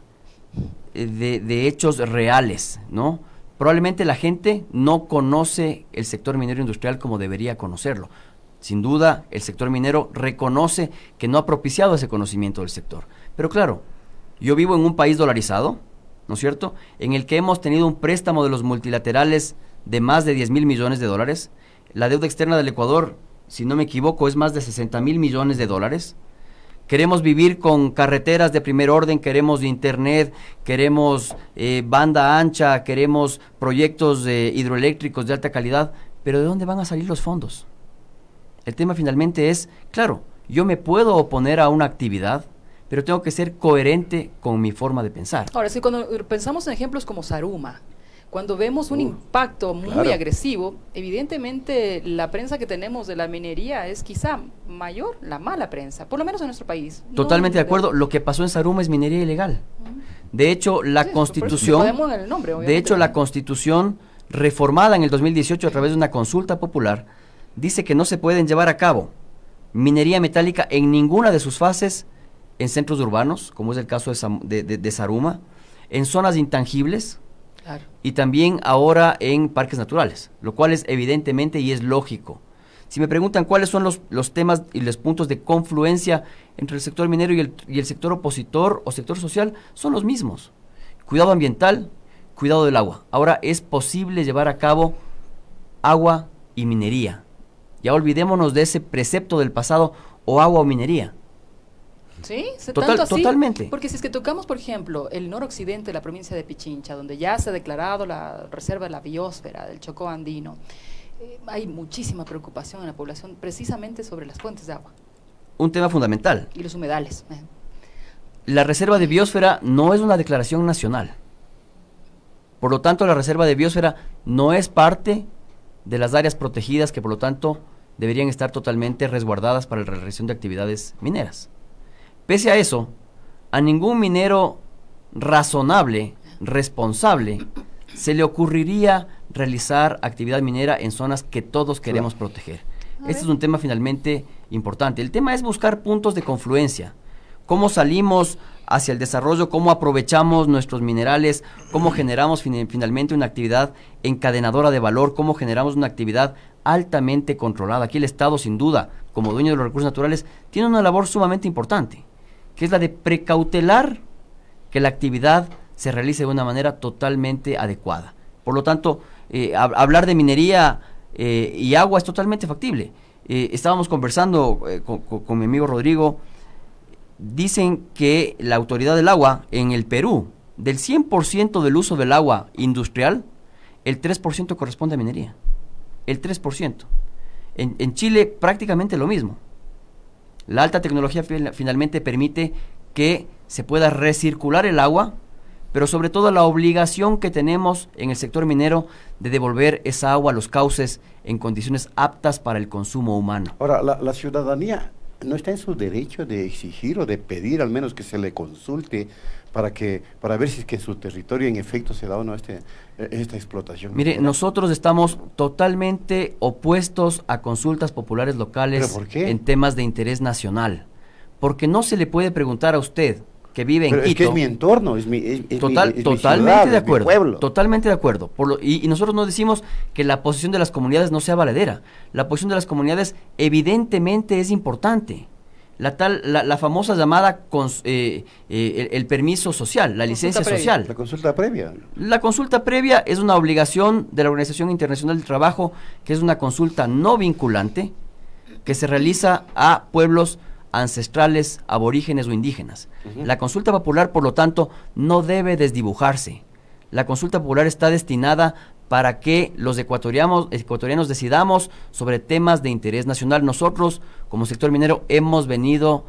de hechos reales, ¿no? Probablemente la gente no conoce el sector minero industrial como debería conocerlo. Sin duda, el sector minero reconoce que no ha propiciado ese conocimiento del sector. Pero claro, yo vivo en un país dolarizado, ¿no es cierto?, en el que hemos tenido un préstamo de los multilaterales de más de 10,000 millones de dólares. La deuda externa del Ecuador, si no me equivoco, es más de 60,000 millones de dólares. Queremos vivir con carreteras de primer orden, queremos internet, queremos banda ancha, queremos proyectos hidroeléctricos de alta calidad, pero ¿de dónde van a salir los fondos? El tema finalmente es, claro, yo me puedo oponer a una actividad, pero tengo que ser coherente con mi forma de pensar. Ahora, sí, cuando pensamos en ejemplos como Zaruma, cuando vemos un impacto muy agresivo, evidentemente la prensa que tenemos de la minería es quizá mayor, la mala prensa, por lo menos en nuestro país. Totalmente de acuerdo, lo que pasó en Zaruma es minería ilegal. De hecho, la Constitución, la Constitución reformada en el 2018 a través de una consulta popular, dice que no se pueden llevar a cabo minería metálica en ninguna de sus fases en centros urbanos, como es el caso de Zaruma, en zonas intangibles, y también ahora en parques naturales, lo cual es evidentemente y es lógico. Si me preguntan cuáles son los temas y los puntos de confluencia entre el sector minero y el sector opositor o sector social, son los mismos. Cuidado ambiental, cuidado del agua. Ahora es posible llevar a cabo agua y minería. Ya olvidémonos de ese precepto del pasado, o agua o minería. Sí, tanto así, totalmente. Porque si es que tocamos, por ejemplo, el noroccidente de la provincia de Pichincha, donde ya se ha declarado la reserva de la biosfera del Chocó andino, hay muchísima preocupación en la población precisamente sobre las fuentes de agua. Un tema fundamental. Y los humedales. La reserva de biosfera no es una declaración nacional. Por lo tanto, la reserva de biosfera no es parte de las áreas protegidas que, por lo tanto, deberían estar totalmente resguardadas para la realización de actividades mineras. Pese a eso, a ningún minero razonable, responsable, se le ocurriría realizar actividad minera en zonas que todos queremos proteger. Este es un tema finalmente importante. El tema es buscar puntos de confluencia. Cómo salimos hacia el desarrollo, cómo aprovechamos nuestros minerales, cómo generamos finalmente una actividad encadenadora de valor, cómo generamos una actividad altamente controlada. Aquí el Estado, sin duda, como dueño de los recursos naturales, tiene una labor sumamente importante, que es la de precautelar que la actividad se realice de una manera totalmente adecuada. Por lo tanto, hablar de minería y agua es totalmente factible. Estábamos conversando con mi amigo Rodrigo. Dicen que la autoridad del agua en el Perú, del 100% del uso del agua industrial, el 3% corresponde a minería. El 3%. En Chile prácticamente lo mismo. La alta tecnología finalmente permite que se pueda recircular el agua, pero sobre todo la obligación que tenemos en el sector minero de devolver esa agua a los cauces en condiciones aptas para el consumo humano. Ahora, la ciudadanía no está en su derecho de exigir o de pedir al menos que se le consulte para ver si es que en su territorio en efecto se da o no esta explotación. Mire, nosotros estamos totalmente opuestos a consultas populares locales. ¿Pero por qué? En temas de interés nacional, porque no se le puede preguntar a usted que vive en Quito. Es que es mi entorno, es mi totalmente ciudad, de acuerdo, es mi pueblo. Totalmente de acuerdo. Y nosotros no decimos que la posición de las comunidades no sea valedera. La posición de las comunidades evidentemente es importante. La famosa llamada el permiso social, la licencia social. La consulta previa. La consulta previa es una obligación de la Organización Internacional del Trabajo, que es una consulta no vinculante que se realiza a pueblos ancestrales, aborígenes o indígenas. La consulta popular, por lo tanto, no debe desdibujarse. La consulta popular está destinada para que los ecuatorianos decidamos sobre temas de interés nacional. Nosotros, como sector minero, hemos venido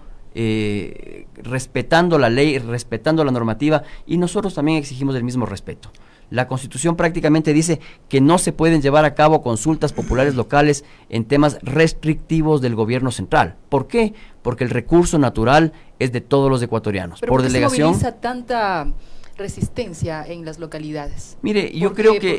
respetando la ley, respetando la normativa, y nosotros también exigimos el mismo respeto. La Constitución prácticamente dice que no se pueden llevar a cabo consultas populares locales en temas restrictivos del gobierno central. ¿Por qué? Porque el recurso natural es de todos los ecuatorianos. ¿Pero por delegación se moviliza tanta resistencia en las localidades? Mire, yo creo que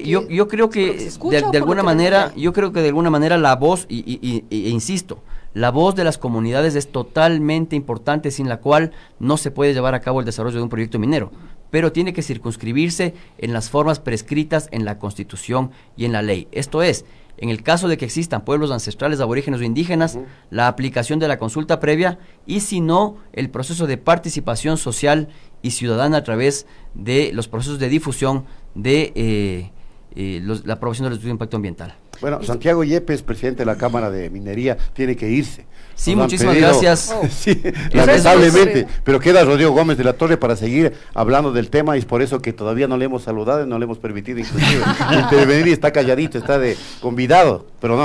de alguna manera la voz e insisto, la voz de las comunidades es totalmente importante, sin la cual no se puede llevar a cabo el desarrollo de un proyecto minero, pero tiene que circunscribirse en las formas prescritas en la Constitución y en la ley. Esto es, en el caso de que existan pueblos ancestrales, aborígenes o indígenas, la aplicación de la consulta previa, y si no, el proceso de participación social y ciudadana a través de los procesos de difusión de la aprobación del estudio de impacto ambiental. Bueno, Santiago Yepes, presidente de la Cámara de Minería, tiene que irse. Sí, muchísimas gracias. Sí, lamentablemente, pero queda Rodrigo Gómez de la Torre para seguir hablando del tema, y es por eso que todavía no le hemos saludado y no le hemos permitido inclusive intervenir, y está calladito, está de convidado, pero no.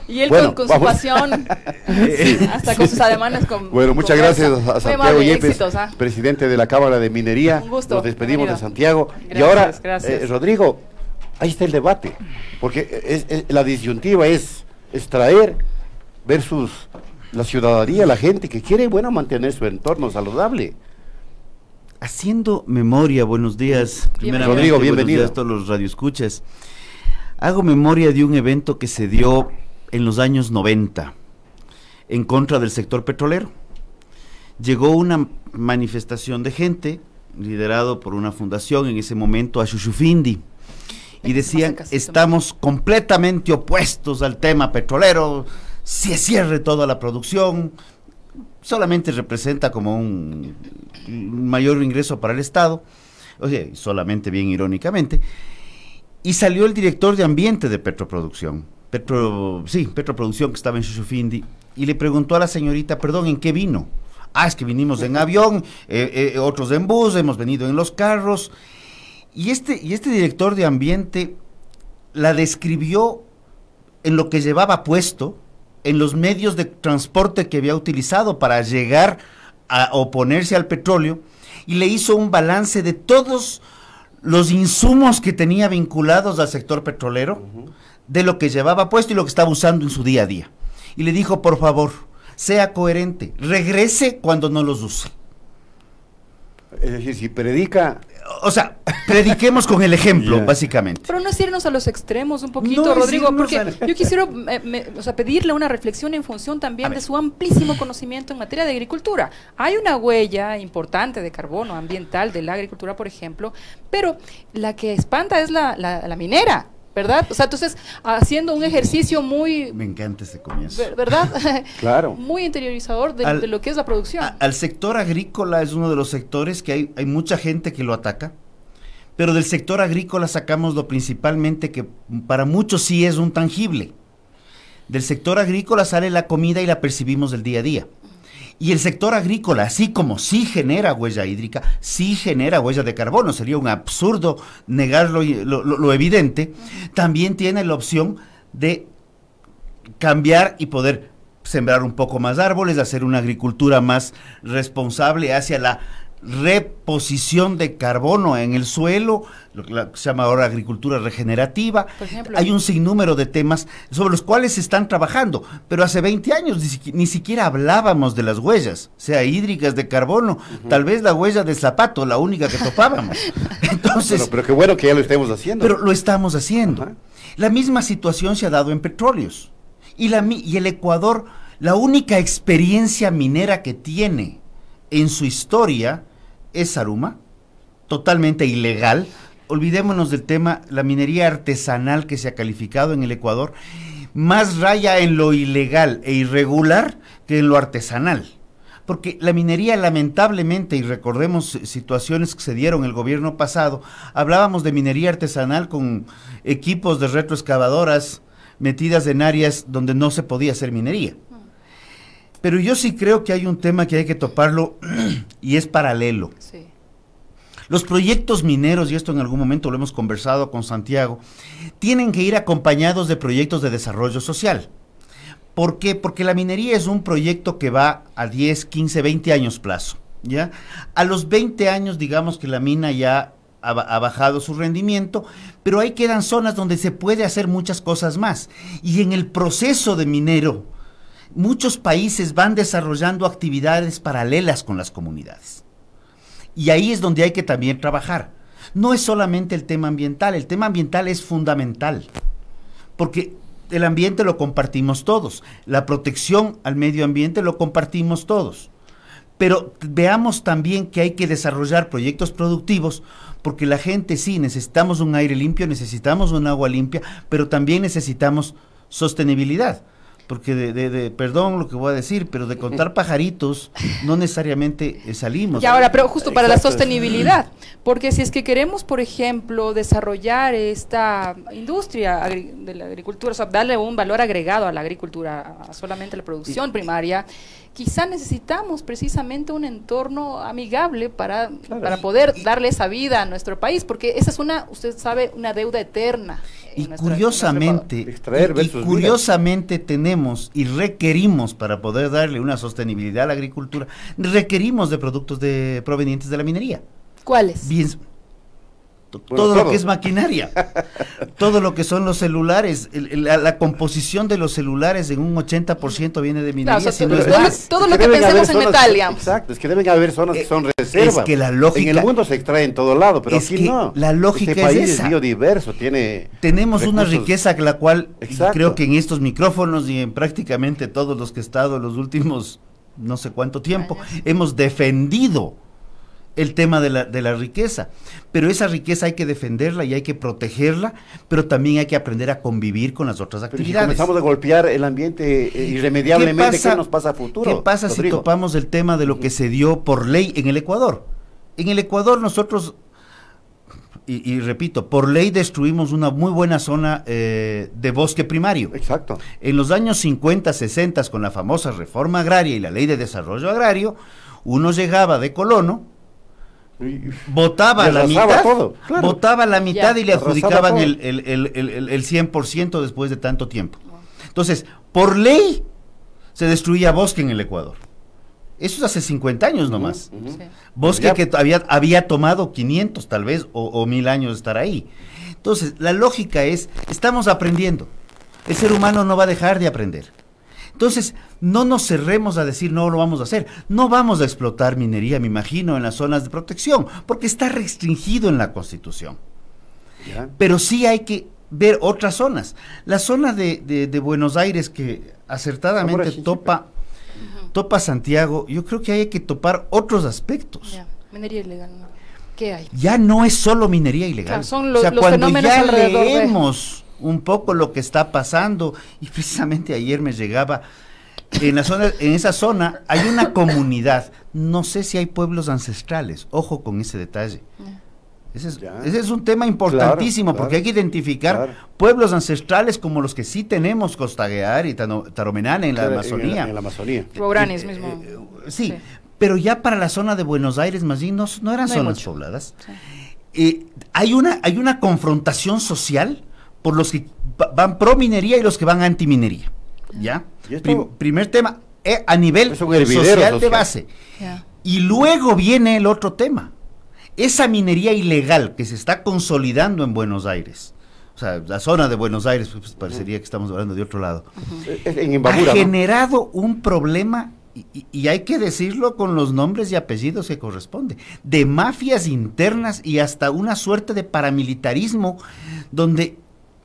Y él con su pasión, hasta con sus ademanes. Bueno, muchas gracias a Santiago Yepes, éxitos, presidente de la Cámara de Minería. Un gusto. Nos despedimos de Santiago. Gracias, y ahora, Rodrigo, ahí está el debate, porque la disyuntiva es traer versus la ciudadanía, la gente que quiere, mantener su entorno saludable. Haciendo memoria, buenos días. Primeramente, Rodrigo, bienvenido. Buenos días a todos los radioescuchas. Hago memoria de un evento que se dio en los años 90 en contra del sector petrolero. Llegó una manifestación de gente, liderado por una fundación, en ese momento a Xuxufindi, y decían, estamos completamente opuestos al tema petrolero, se cierre toda la producción, solamente representa como un mayor ingreso para el Estado, o sea, solamente bien irónicamente, y salió el director de ambiente de Petroproducción, Petroproducción, que estaba en Xuxufindi, y le preguntó a la señorita, perdón, ¿en qué vino? Es que vinimos en avión, otros en bus, hemos venido en los carros. Y este director de ambiente la describió en lo que llevaba puesto, en los medios de transporte que había utilizado para llegar a oponerse al petróleo, y le hizo un balance de todos los insumos que tenía vinculados al sector petrolero, de lo que llevaba puesto y lo que estaba usando en su día a día. Y le dijo, por favor, sea coherente, regrese cuando no los use. Es decir, si predica... O sea, prediquemos con el ejemplo, básicamente. Pero no es irnos a los extremos un poquito, Rodrigo, porque yo quisiera pedirle una reflexión en función también de su amplísimo conocimiento en materia de agricultura. Hay una huella importante de carbono ambiental de la agricultura, por ejemplo, pero la que espanta es la minera, ¿verdad? O sea, entonces, haciendo un ejercicio muy... Me encanta ese comienzo. ¿Verdad? Claro. Muy interiorizador de lo que es la producción. Al sector agrícola es uno de los sectores que hay mucha gente que lo ataca, pero del sector agrícola sacamos lo principalmente que para muchos sí es un tangible. Del sector agrícola sale la comida y la percibimos del día a día. Y el sector agrícola, así como sí genera huella hídrica, sí genera huella de carbono, sería un absurdo negar lo evidente, también tiene la opción de cambiar y poder sembrar un poco más árboles, hacer una agricultura más responsable hacia la reposición de carbono en el suelo, lo que se llama ahora agricultura regenerativa. Por ejemplo, hay un sinnúmero de temas sobre los cuales se están trabajando, pero hace 20 años ni siquiera hablábamos de las huellas, sea hídricas, de carbono, tal vez la huella del zapato, la única que topábamos. Entonces, pero qué bueno que ya lo estemos haciendo. Pero lo estamos haciendo. La misma situación se ha dado en petróleos, y el Ecuador, la única experiencia minera que tiene en su historia es Saruma, totalmente ilegal. Olvidémonos del tema, la minería artesanal que se ha calificado en el Ecuador, más raya en lo ilegal e irregular que en lo artesanal. Porque la minería, lamentablemente, y recordemos situaciones que se dieron el gobierno pasado, hablábamos de minería artesanal con equipos de retroexcavadoras metidas en áreas donde no se podía hacer minería. Pero yo sí creo que hay un tema que hay que toparlo y es paralelo. Sí. Los proyectos mineros, y esto en algún momento lo hemos conversado con Santiago, tienen que ir acompañados de proyectos de desarrollo social. ¿Por qué? Porque la minería es un proyecto que va a 10, 15, 20 años plazo, ¿ya? A los 20 años, digamos que la mina ya ha bajado su rendimiento, pero ahí quedan zonas donde se puede hacer muchas cosas más. Y en el proceso de minero, muchos países van desarrollando actividades paralelas con las comunidades. Y ahí es donde hay que también trabajar. No es solamente el tema ambiental es fundamental, porque el ambiente lo compartimos todos, la protección al medio ambiente lo compartimos todos. Pero veamos también que hay que desarrollar proyectos productivos, porque la gente sí, necesitamos un aire limpio, necesitamos un agua limpia, pero también necesitamos sostenibilidad. Porque perdón lo que voy a decir, pero de contar pajaritos no necesariamente salimos. Y ahora, pero justo para la sostenibilidad, porque si es que queremos, por ejemplo, desarrollar esta industria de la agricultura, o sea, darle un valor agregado a la agricultura, a solamente la producción primaria, quizá necesitamos precisamente un entorno amigable para poder darle esa vida a nuestro país, porque esa es usted sabe, una deuda eterna Y curiosamente tenemos y requerimos, para poder darle una sostenibilidad a la agricultura, requerimos de productos provenientes de la minería. ¿Cuáles? Bien, todo lo que es maquinaria, todo lo que son los celulares, la composición de los celulares en un 80% viene de minería. Claro, o sea, todo lo que pensemos en metal, digamos. Exacto, es que deben haber zonas que son reservas. Es que la lógica, en el mundo se extrae en todo lado, pero aquí no. La lógica este país es esa. Es biodiverso, tenemos una riqueza la cual creo que en estos micrófonos y en prácticamente todos los que he estado los últimos no sé cuánto tiempo hemos defendido el tema de la riqueza, pero esa riqueza hay que defenderla y hay que protegerla, pero también hay que aprender a convivir con las otras actividades. Si comenzamos a golpear el ambiente irremediablemente, ¿qué nos pasa a futuro? ¿Qué pasa, Rodrigo, si topamos el tema de lo que se dio por ley en el Ecuador? En el Ecuador nosotros, y repito, por ley destruimos una muy buena zona de bosque primario. Exacto. En los años 50, 60, con la famosa reforma agraria y la ley de desarrollo agrario, uno llegaba de colono, votaba la mitad, votaba la mitad y le adjudicaban el 100% después de tanto tiempo. Entonces, por ley se destruía bosque en el Ecuador. Eso es hace 50 años nomás. Bosque que había tomado 500 tal vez o 1000 años de estar ahí. Entonces, la lógica es, estamos aprendiendo. El ser humano no va a dejar de aprender. Entonces, no nos cerremos a decir no lo vamos a hacer. No vamos a explotar minería, me imagino, en las zonas de protección, porque está restringido en la Constitución. Pero sí hay que ver otras zonas. La zona de Buenos Aires que acertadamente topa Santiago, yo creo que hay que topar otros aspectos. Minería ilegal, ¿no? ¿Qué hay? Ya no es solo minería ilegal. Claro, son los fenómenos ya alrededor leemos un poco lo que está pasando, y precisamente ayer me llegaba en esa zona hay una comunidad, no sé si hay pueblos ancestrales, ojo con ese detalle. Ese es un tema importantísimo, porque hay que identificar pueblos ancestrales como los que sí tenemos, Costaguear y Taromenane en la Amazonía. En la Amazonía. Guaraníes mismo. Sí, pero ya para la zona de Buenos Aires más bien no eran zonas pobladas. Hay una confrontación social por los que van pro minería y los que van anti minería, ¿ya? Primer tema, a nivel social de base. Y luego viene el otro tema, esa minería ilegal que se está consolidando en Buenos Aires, o sea, la zona de Buenos Aires, pues parecería que estamos hablando de otro lado, en Imbabura, ha generado un problema, y hay que decirlo con los nombres y apellidos que corresponde, de mafias internas y hasta una suerte de paramilitarismo, donde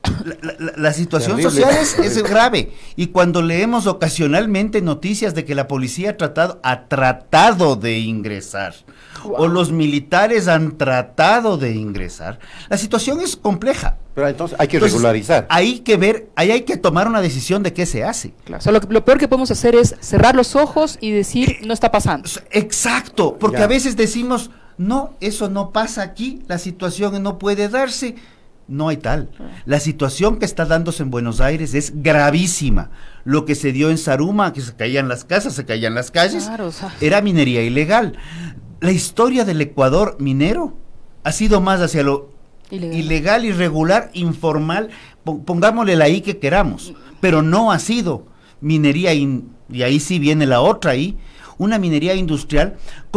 la situación social es grave, y cuando leemos ocasionalmente noticias de que la policía ha tratado de ingresar, o los militares han tratado de ingresar, la situación es compleja. Pero entonces hay que regularizar. Hay que ver, ahí hay que tomar una decisión de qué se hace. Claro, o sea, lo peor que podemos hacer es cerrar los ojos y decir no está pasando. Exacto, porque a veces decimos, no, eso no pasa aquí, la situación no puede darse. No hay tal. La situación que está dándose en Buenos Aires es gravísima. Lo que se dio en Saruma, que se caían las casas, se caían las calles, era minería ilegal. La historia del Ecuador minero ha sido más hacia lo ilegal, irregular, informal, pongámosle la I que queramos, pero no ha sido minería, y ahí sí viene la otra I, una minería industrial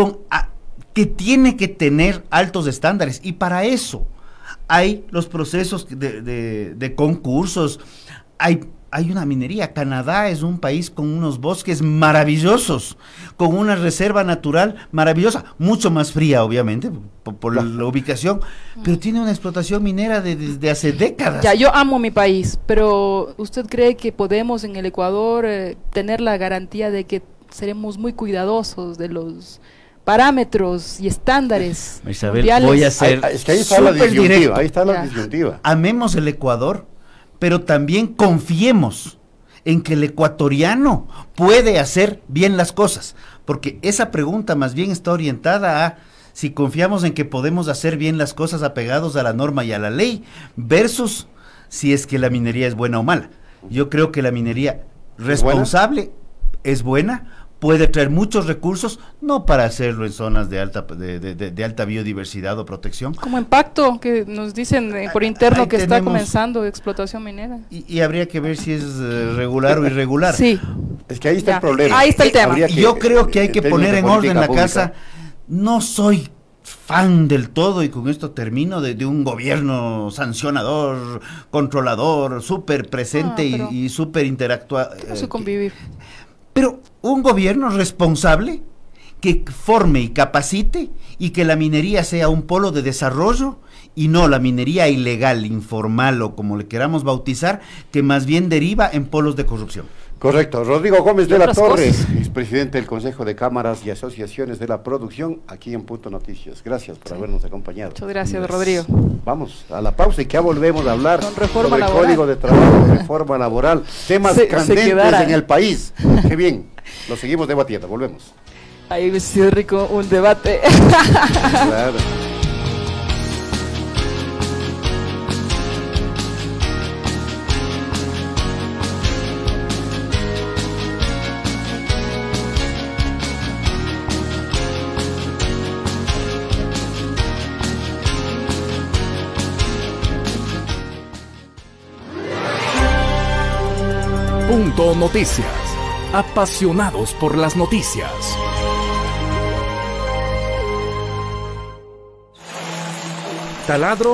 que tiene que tener altos estándares, y para eso hay los procesos de concursos, hay una minería. Canadá es un país con unos bosques maravillosos, con una reserva natural maravillosa, mucho más fría obviamente, por la ubicación, pero tiene una explotación minera desde hace décadas. Ya, yo amo mi país, pero ¿usted cree que podemos en el Ecuador tener la garantía de que seremos muy cuidadosos de los parámetros y estándares mundiales? Voy a ser es que ahí está la disyuntiva, ahí está la disyuntiva. Amemos el Ecuador, pero también confiemos en que el ecuatoriano puede hacer bien las cosas, porque esa pregunta más bien está orientada a si confiamos en que podemos hacer bien las cosas apegados a la norma y a la ley, versus si es que la minería es buena o mala. Yo creo que la minería responsable es buena, puede traer muchos recursos, no para hacerlo en zonas de alta biodiversidad o protección. Como impacto, que nos dicen por interno que está comenzando explotación minera. Y habría que ver si es regular o irregular. Sí. Es que ahí está el problema. Ahí está el tema. Yo creo que hay que poner en orden la casa. No soy fan del todo, y con esto termino, de un gobierno sancionador, controlador, súper presente y súper interactuado. Convivir. Pero un gobierno responsable que forme y capacite, y que la minería sea un polo de desarrollo y no la minería ilegal, informal o como le queramos bautizar, que más bien deriva en polos de corrupción. Correcto. Rodrigo Gómez de la Torre, expresidente del Consejo de Cámaras y Asociaciones de la Producción, aquí en Punto Noticias. Gracias por habernos acompañado. Muchas gracias, Rodrigo. Vamos a la pausa y que ya volvemos a hablar sobre el Código de Trabajo, reforma laboral, temas candentes en el país. Qué bien, lo seguimos debatiendo, volvemos. Ahí me sido rico un debate. Claro. Punto Noticias. Apasionados por las noticias. Taladro.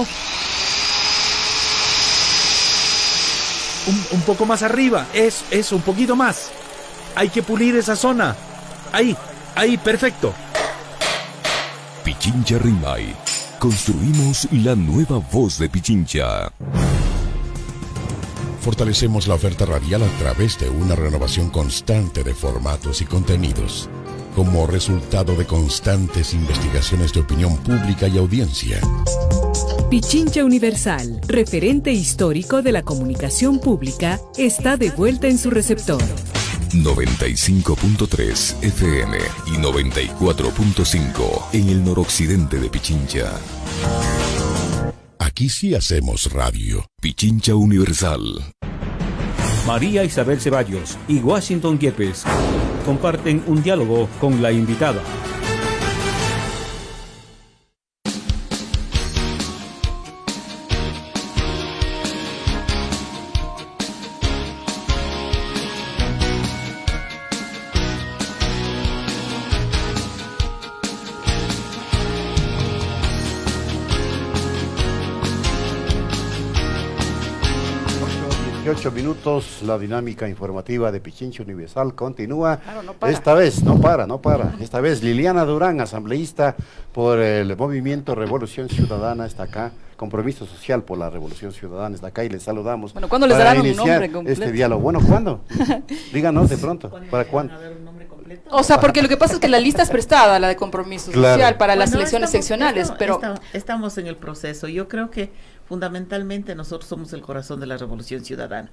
Un poco más arriba. Eso, un poquito más. Hay que pulir esa zona. Ahí, perfecto. Pichincha Rimay. Construimos la nueva voz de Pichincha. Fortalecemos la oferta radial a través de una renovación constante de formatos y contenidos, como resultado de constantes investigaciones de opinión pública y audiencia. Pichincha Universal, referente histórico de la comunicación pública, está de vuelta en su receptor. 95.3 FM y 94.5 en el noroccidente de Pichincha. Aquí sí hacemos radio. Pichincha Universal. María Isabel Ceballos y Washington Yepes comparten un diálogo con la invitada. Minutos, la dinámica informativa de Pichincha Universal continúa. Claro, no para. Esta vez no para. Esta vez Liliana Durán, asambleísta por el movimiento Revolución Ciudadana, está acá. Compromiso Social por la Revolución Ciudadana está acá y les saludamos. Bueno, ¿cuándo les darán un nombre completo? Este diálogo. Bueno, ¿cuándo? Díganos de pronto. ¿Para cuándo? O sea, porque lo que pasa es que la lista es prestada, la de Compromiso Social, para las elecciones seccionales, pero estamos en el proceso. Yo creo que fundamentalmente nosotros somos el corazón de la Revolución Ciudadana.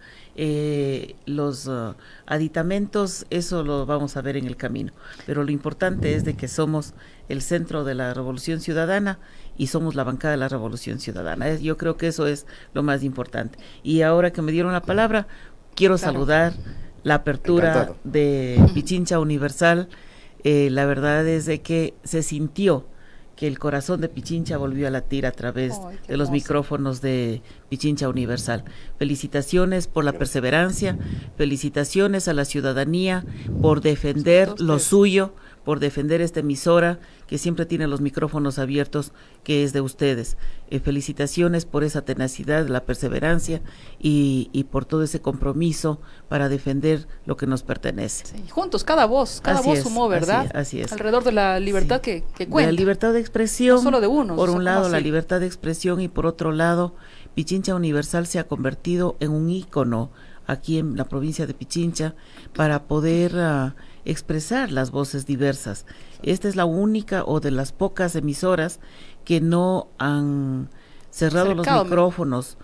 Los aditamentos, eso lo vamos a ver en el camino, pero lo importante es de que somos el centro de la Revolución Ciudadana y somos la bancada de la Revolución Ciudadana. Yo creo que eso es lo más importante. Y ahora que me dieron la palabra, quiero saludar la apertura de Pichincha Universal. La verdad es de que se sintió que el corazón de Pichincha volvió a latir a través de los micrófonos de Pichincha Universal. Felicitaciones por la perseverancia, felicitaciones a la ciudadanía por defender lo suyo, por defender esta emisora que siempre tiene los micrófonos abiertos, que es de ustedes. Felicitaciones por esa tenacidad, la perseverancia y por todo ese compromiso para defender lo que nos pertenece. Sí, juntos, cada voz sumó, ¿verdad? Así es. Alrededor de la libertad que cuenta. La libertad de expresión, no solo de unos, por un lado la libertad de expresión y por otro lado Pichincha Universal se ha convertido en un ícono aquí en la provincia de Pichincha para poder expresar las voces diversas. Esta es la única o de las pocas emisoras que no han cerrado los micrófonos,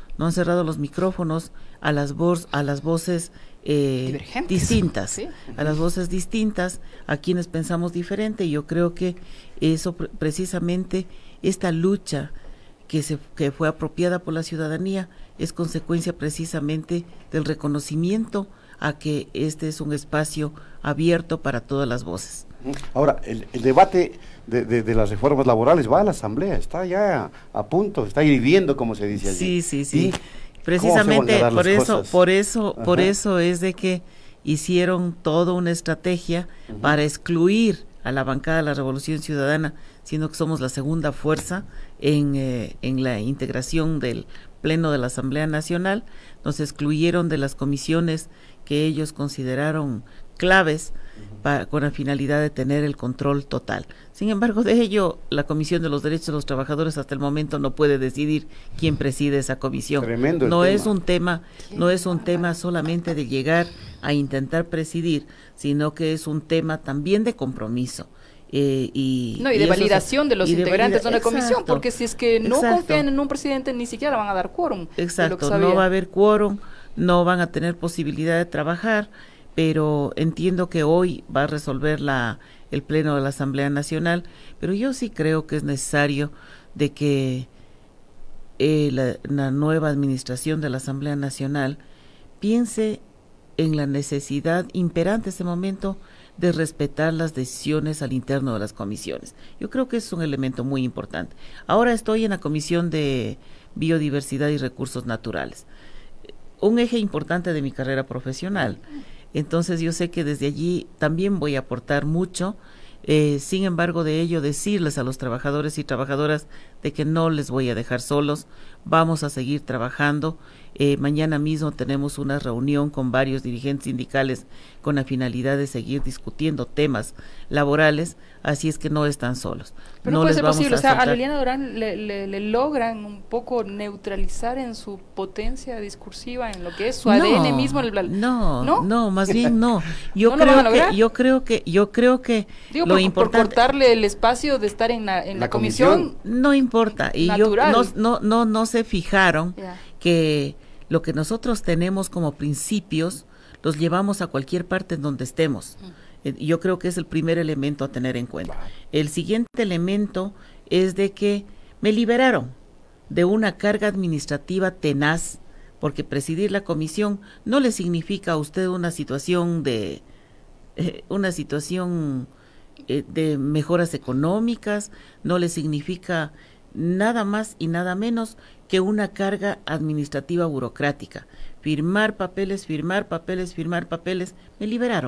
a las voces distintas, ¿sí? A las voces distintas, a quienes pensamos diferente. Y yo creo que eso precisamente, esta lucha que fue apropiada por la ciudadanía es consecuencia precisamente del reconocimiento a que este es un espacio abierto para todas las voces. Ahora, el debate de las reformas laborales va a la Asamblea, está ya a punto, está hirviendo, como se dice allí. Sí. Precisamente por eso es de que hicieron toda una estrategia para excluir a la bancada de la Revolución Ciudadana, siendo que somos la segunda fuerza en la integración del Pleno de la Asamblea Nacional. Nos excluyeron de las comisiones que ellos consideraron claves con la finalidad de tener el control total. Sin embargo, de ello, la Comisión de los Derechos de los Trabajadores hasta el momento no puede decidir quién preside esa comisión. Tremendo no es un tema solamente de llegar a intentar presidir, sino que es un tema también de compromiso. Y de validación de los integrantes de una comisión, exacto, porque si es que no confían en un presidente, ni siquiera van a dar quórum. Exacto, no va a haber quórum, no van a tener posibilidad de trabajar, pero entiendo que hoy va a resolver el Pleno de la Asamblea Nacional, pero yo sí creo que es necesario de que la nueva administración de la Asamblea Nacional piense en la necesidad imperante en este momento de respetar las decisiones al interno de las comisiones. Yo creo que es un elemento muy importante. Ahora estoy en la Comisión de Biodiversidad y Recursos Naturales, un eje importante de mi carrera profesional. Entonces yo sé que desde allí también voy a aportar mucho. Sin embargo, de ello decirles a los trabajadores y trabajadoras de que no les voy a dejar solos, vamos a seguir trabajando. Mañana mismo tenemos una reunión con varios dirigentes sindicales con la finalidad de seguir discutiendo temas laborales, así es que no están solos. Pero no puede ser posible, a Liliana Durán le logran un poco neutralizar en su potencia discursiva, en lo que es su ADN mismo. No, más bien no. Yo creo que digo, lo importante, por cortarle el espacio de estar en la comisión no importa, y natural. No se fijaron que lo que nosotros tenemos como principios los llevamos a cualquier parte en donde estemos. Yo creo que es el primer elemento a tener en cuenta. El siguiente elemento es de que me liberaron de una carga administrativa tenaz, porque presidir la comisión no le significa a usted una situación de mejoras económicas, no le significa nada más y nada menos que una carga administrativa burocrática. Firmar papeles, me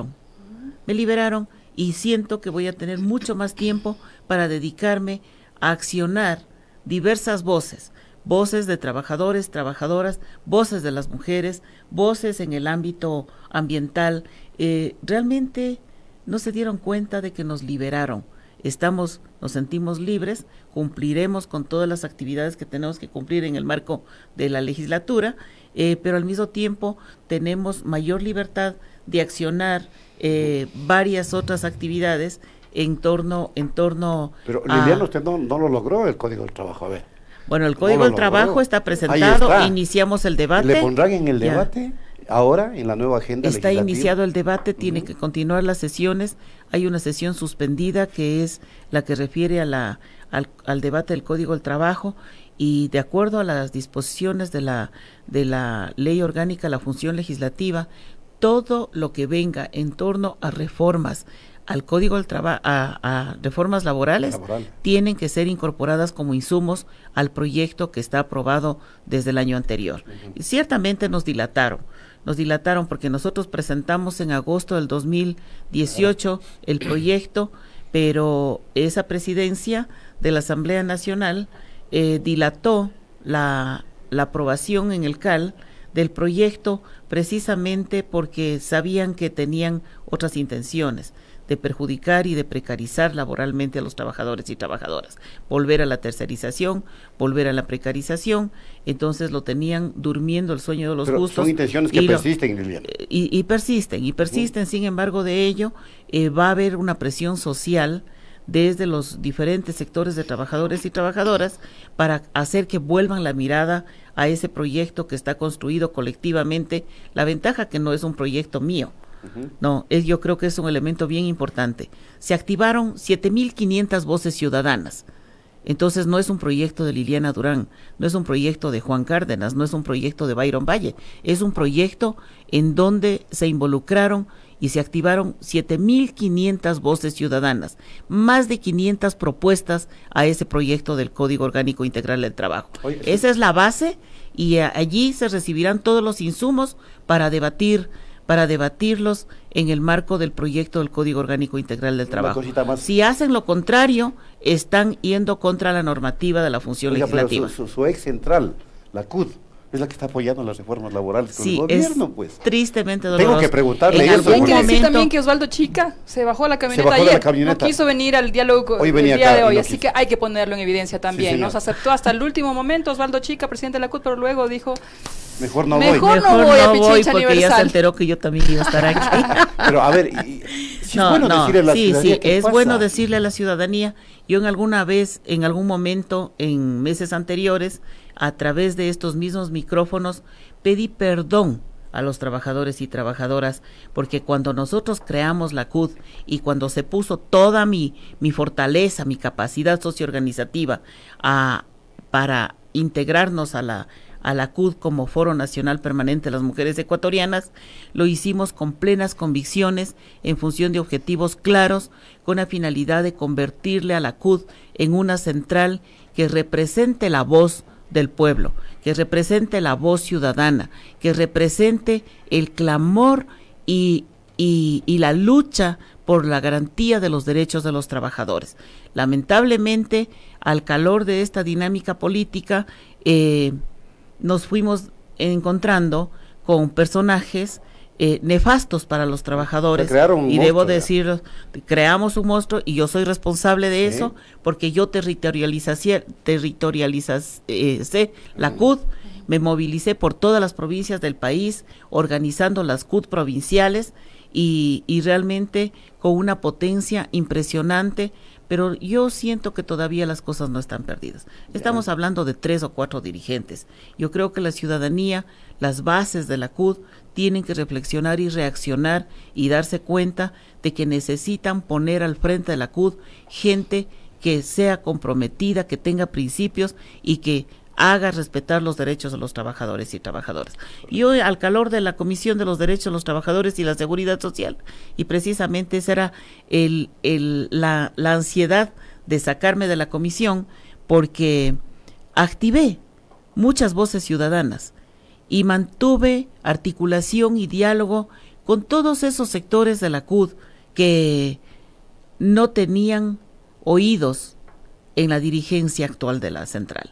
liberaron y siento que voy a tener mucho más tiempo para dedicarme a accionar diversas voces de trabajadores, trabajadoras, voces de las mujeres, voces en el ámbito ambiental. Realmente no se dieron cuenta de que nos liberaron. Nos sentimos libres, cumpliremos con todas las actividades que tenemos que cumplir en el marco de la legislatura, pero al mismo tiempo tenemos mayor libertad de accionar varias otras actividades en torno Pero Liliana, usted no lo logró el Código del Trabajo, a ver. Bueno, el Código del Trabajo está presentado, iniciamos el debate. ¿Le pondrán en el debate? Ahora, en la nueva agenda está legislativa. Iniciado el debate, tiene que continuar las sesiones. Hay una sesión suspendida que es la que refiere al debate del Código del Trabajo, y de acuerdo a las disposiciones de la Ley Orgánica de la Función Legislativa, todo lo que venga en torno a reformas al Código del Trabajo, a reformas laborales, tienen que ser incorporadas como insumos al proyecto que está aprobado desde el año anterior. Y ciertamente nos dilataron porque nosotros presentamos en agosto del 2018 el proyecto, pero esa presidencia de la Asamblea Nacional dilató la aprobación en el CAL del proyecto, precisamente porque sabían que tenían otras intenciones de perjudicar y de precarizar laboralmente a los trabajadores y trabajadoras, volver a la tercerización, volver a la precarización. Entonces lo tenían durmiendo el sueño de los justos. Son intenciones que persisten, Liliana. Y persisten. Sin embargo, de ello va a haber una presión social desde los diferentes sectores de trabajadores y trabajadoras para hacer que vuelvan la mirada a ese proyecto que está construido colectivamente. La ventaja que no es un proyecto mío. No, yo creo que es un elemento bien importante. Se activaron 7.500 voces ciudadanas Entonces no es un proyecto de Liliana Durán, no es un proyecto de Juan Cárdenas, no es un proyecto de Byron Valle, es un proyecto en donde se involucraron y se activaron 7.500 voces ciudadanas, más de 500 propuestas a ese proyecto del Código Orgánico Integral del Trabajo. Oye, sí. Esa es la base y allí se recibirán todos los insumos para debatirlos en el marco del proyecto del Código Orgánico Integral del Trabajo. Si hacen lo contrario, están yendo contra la normativa de la función legislativa. Pero su ex central, la CUD, es la que está apoyando las reformas laborales con el gobierno, pues. Tristemente doloroso. Tengo que preguntarle eso. Hay que decir también que Osvaldo Chica se bajó a la camioneta ayer, no quiso venir al diálogo el día de hoy, así que hay que ponerlo en evidencia también. Sí, nos aceptó hasta el último momento Osvaldo Chica, presidente de la CUT, pero luego dijo... Mejor no voy a Pichincha porque Universal. Ya se enteró que yo también iba a estar aquí. Pero a ver, si es bueno decirle a la ciudadanía es bueno decirle a la ciudadanía. Yo en algún momento, en meses anteriores, a través de estos mismos micrófonos, pedí perdón a los trabajadores y trabajadoras, porque cuando nosotros creamos la CUD y cuando se puso toda mi fortaleza, mi capacidad socioorganizativa para integrarnos a la CUD como Foro Nacional Permanente de las Mujeres Ecuatorianas, lo hicimos con plenas convicciones, en función de objetivos claros, con la finalidad de convertirle a la CUD en una central que represente la voz del pueblo, que represente la voz ciudadana, que represente el clamor y la lucha por la garantía de los derechos de los trabajadores. Lamentablemente, al calor de esta dinámica política, nos fuimos encontrando con personajes nefastos para los trabajadores, y debo decir, creamos un monstruo y yo soy responsable de eso, porque yo territorialicé la CUD, me movilicé por todas las provincias del país, organizando las CUD provinciales y realmente con una potencia impresionante, pero yo siento que todavía las cosas no están perdidas. Estamos hablando de 3 o 4 dirigentes. Yo creo que la ciudadanía, las bases de la CUD, tienen que reflexionar y reaccionar y darse cuenta de que necesitan poner al frente de la CUD gente que sea comprometida, que tenga principios y que haga respetar los derechos de los trabajadores y trabajadoras. Y hoy, al calor de la Comisión de los Derechos de los Trabajadores y la Seguridad Social, y precisamente esa era la ansiedad de sacarme de la comisión, porque activé muchas voces ciudadanas y mantuve articulación y diálogo con todos esos sectores de la CUD que no tenían oídos en la dirigencia actual de la central.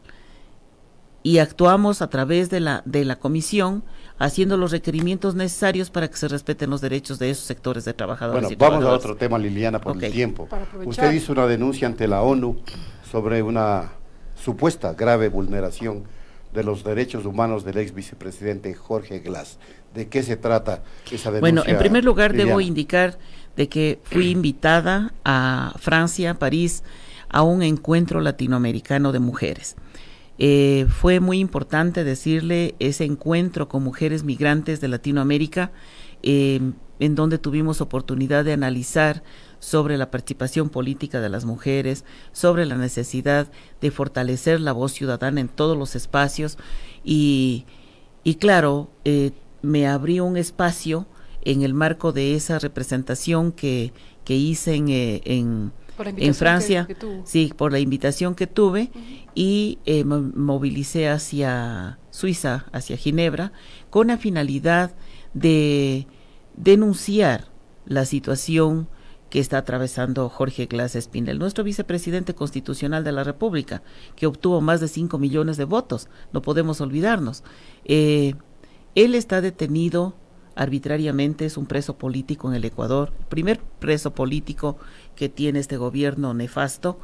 Y actuamos a través de la comisión, haciendo los requerimientos necesarios para que se respeten los derechos de esos sectores de trabajadores. Bueno, y trabajadoras. Vamos a otro tema, Liliana, por el tiempo. Usted hizo una denuncia ante la ONU sobre una supuesta grave vulneración de los derechos humanos del ex vicepresidente Jorge Glass. ¿De qué se trata esa denuncia? Bueno, en primer lugar, Liliana, debo indicar de que fui invitada a Francia, París, a un encuentro latinoamericano de mujeres. Fue muy importante decirle ese encuentro con mujeres migrantes de Latinoamérica, en donde tuvimos oportunidad de analizar sobre la participación política de las mujeres, sobre la necesidad de fortalecer la voz ciudadana en todos los espacios y claro, me abrió un espacio en el marco de esa representación que hice en Francia, sí, por la invitación que tuve, y me movilicé hacia Suiza, hacia Ginebra, con la finalidad de denunciar la situación que está atravesando Jorge Glass Espinel, nuestro vicepresidente constitucional de la República, que obtuvo más de 5 millones de votos, no podemos olvidarnos. Él está detenido arbitrariamente, es un preso político en el Ecuador, el primer preso político que tiene este gobierno nefasto.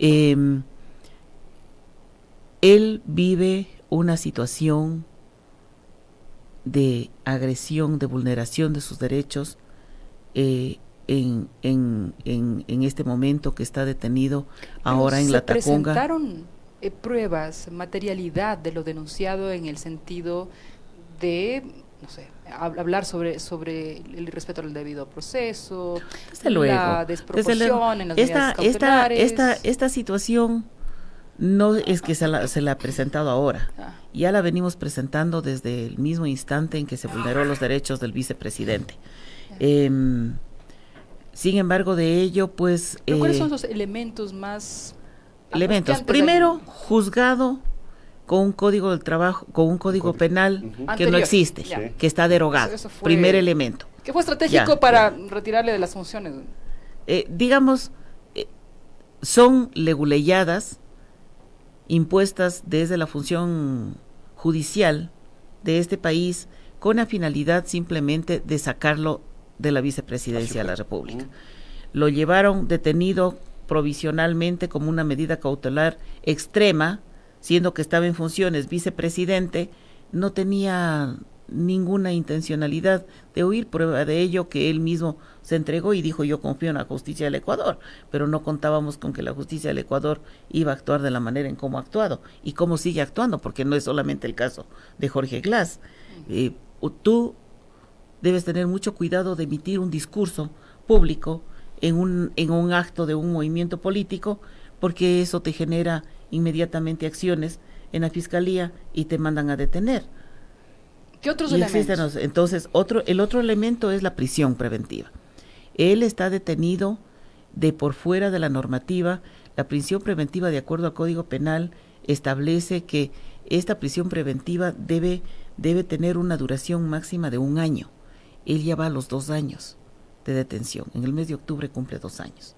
Él vive una situación de agresión, de vulneración de sus derechos en este momento que está detenido ahora en La Tacunga. ¿Se presentaron pruebas, materialidad de lo denunciado en el sentido de, no sé, hablar sobre el respeto al debido proceso, desde luego, la desproporción en las medidas cautelares? Esta situación No es que se la ha presentado ahora, ya la venimos presentando desde el mismo instante en que se vulneró los derechos del vicepresidente. Sin embargo, de ello, pues... ¿Cuáles son los elementos más... Elementos. Primero, juzgado con un código del trabajo, con un código penal que no existe, que está derogado. Eso fue, primer elemento. Que fue estratégico para retirarle de las funciones. Digamos, son leguleyadas impuestas desde la función judicial de este país con la finalidad simplemente de sacarlo de la vicepresidencia de la República. Lo llevaron detenido provisionalmente como una medida cautelar extrema, siendo que estaba en funciones vicepresidente, no tenía ninguna intencionalidad de huir, prueba de ello que él mismo se entregó y dijo: yo confío en la justicia del Ecuador, pero no contábamos con que la justicia del Ecuador iba a actuar de la manera en cómo ha actuado y cómo sigue actuando, porque no es solamente el caso de Jorge Glass. Tú debes tener mucho cuidado de emitir un discurso público en un acto de un movimiento político, porque eso te genera inmediatamente acciones en la fiscalía y te mandan a detener. ¿Qué otros elementos? Entonces, el otro elemento es la prisión preventiva. Él está detenido de por fuera de la normativa. La prisión preventiva, de acuerdo al Código Penal, establece que esta prisión preventiva debe tener una duración máxima de 1 año. Él ya va a los 2 años de detención. En el mes de octubre cumple 2 años.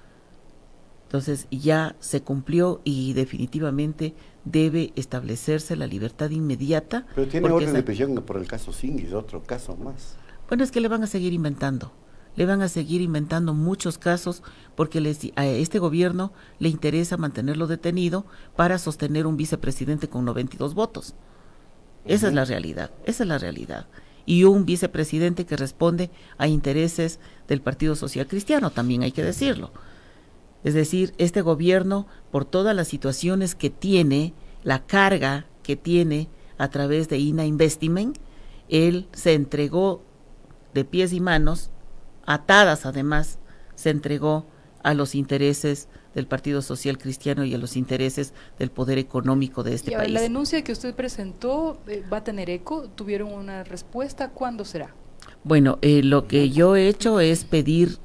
Entonces ya se cumplió y definitivamente debe establecerse la libertad inmediata. Pero tiene orden de prisión por el caso Singhis, otro caso más. Bueno, es que le van a seguir inventando. Le van a seguir inventando muchos casos porque a este gobierno le interesa mantenerlo detenido para sostener un vicepresidente con 92 votos. Esa es la realidad, esa es la realidad. Y un vicepresidente que responde a intereses del Partido Social Cristiano, también hay que decirlo. Es decir, este gobierno, por todas las situaciones que tiene, la carga que tiene a través de INA Investment, él se entregó de pies y manos, atadas además, se entregó a los intereses del Partido Social Cristiano y a los intereses del poder económico de este país. La denuncia que usted presentó va a tener eco. ¿Tuvieron una respuesta? ¿Cuándo será? Bueno, lo que yo he hecho es pedir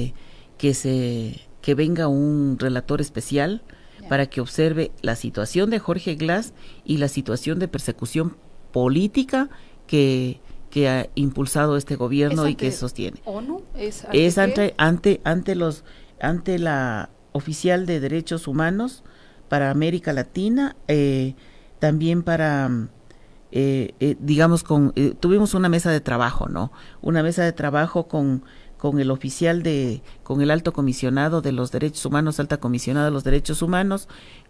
que venga un relator especial para que observe la situación de Jorge Glass y la situación de persecución política que ha impulsado este gobierno y que sostiene. ¿ONU? Es ante la oficial de Derechos Humanos para América Latina, también para digamos tuvimos una mesa de trabajo, ¿no? Una mesa de trabajo con el oficial con el alto comisionado de los derechos humanos, alta comisionada de los derechos humanos,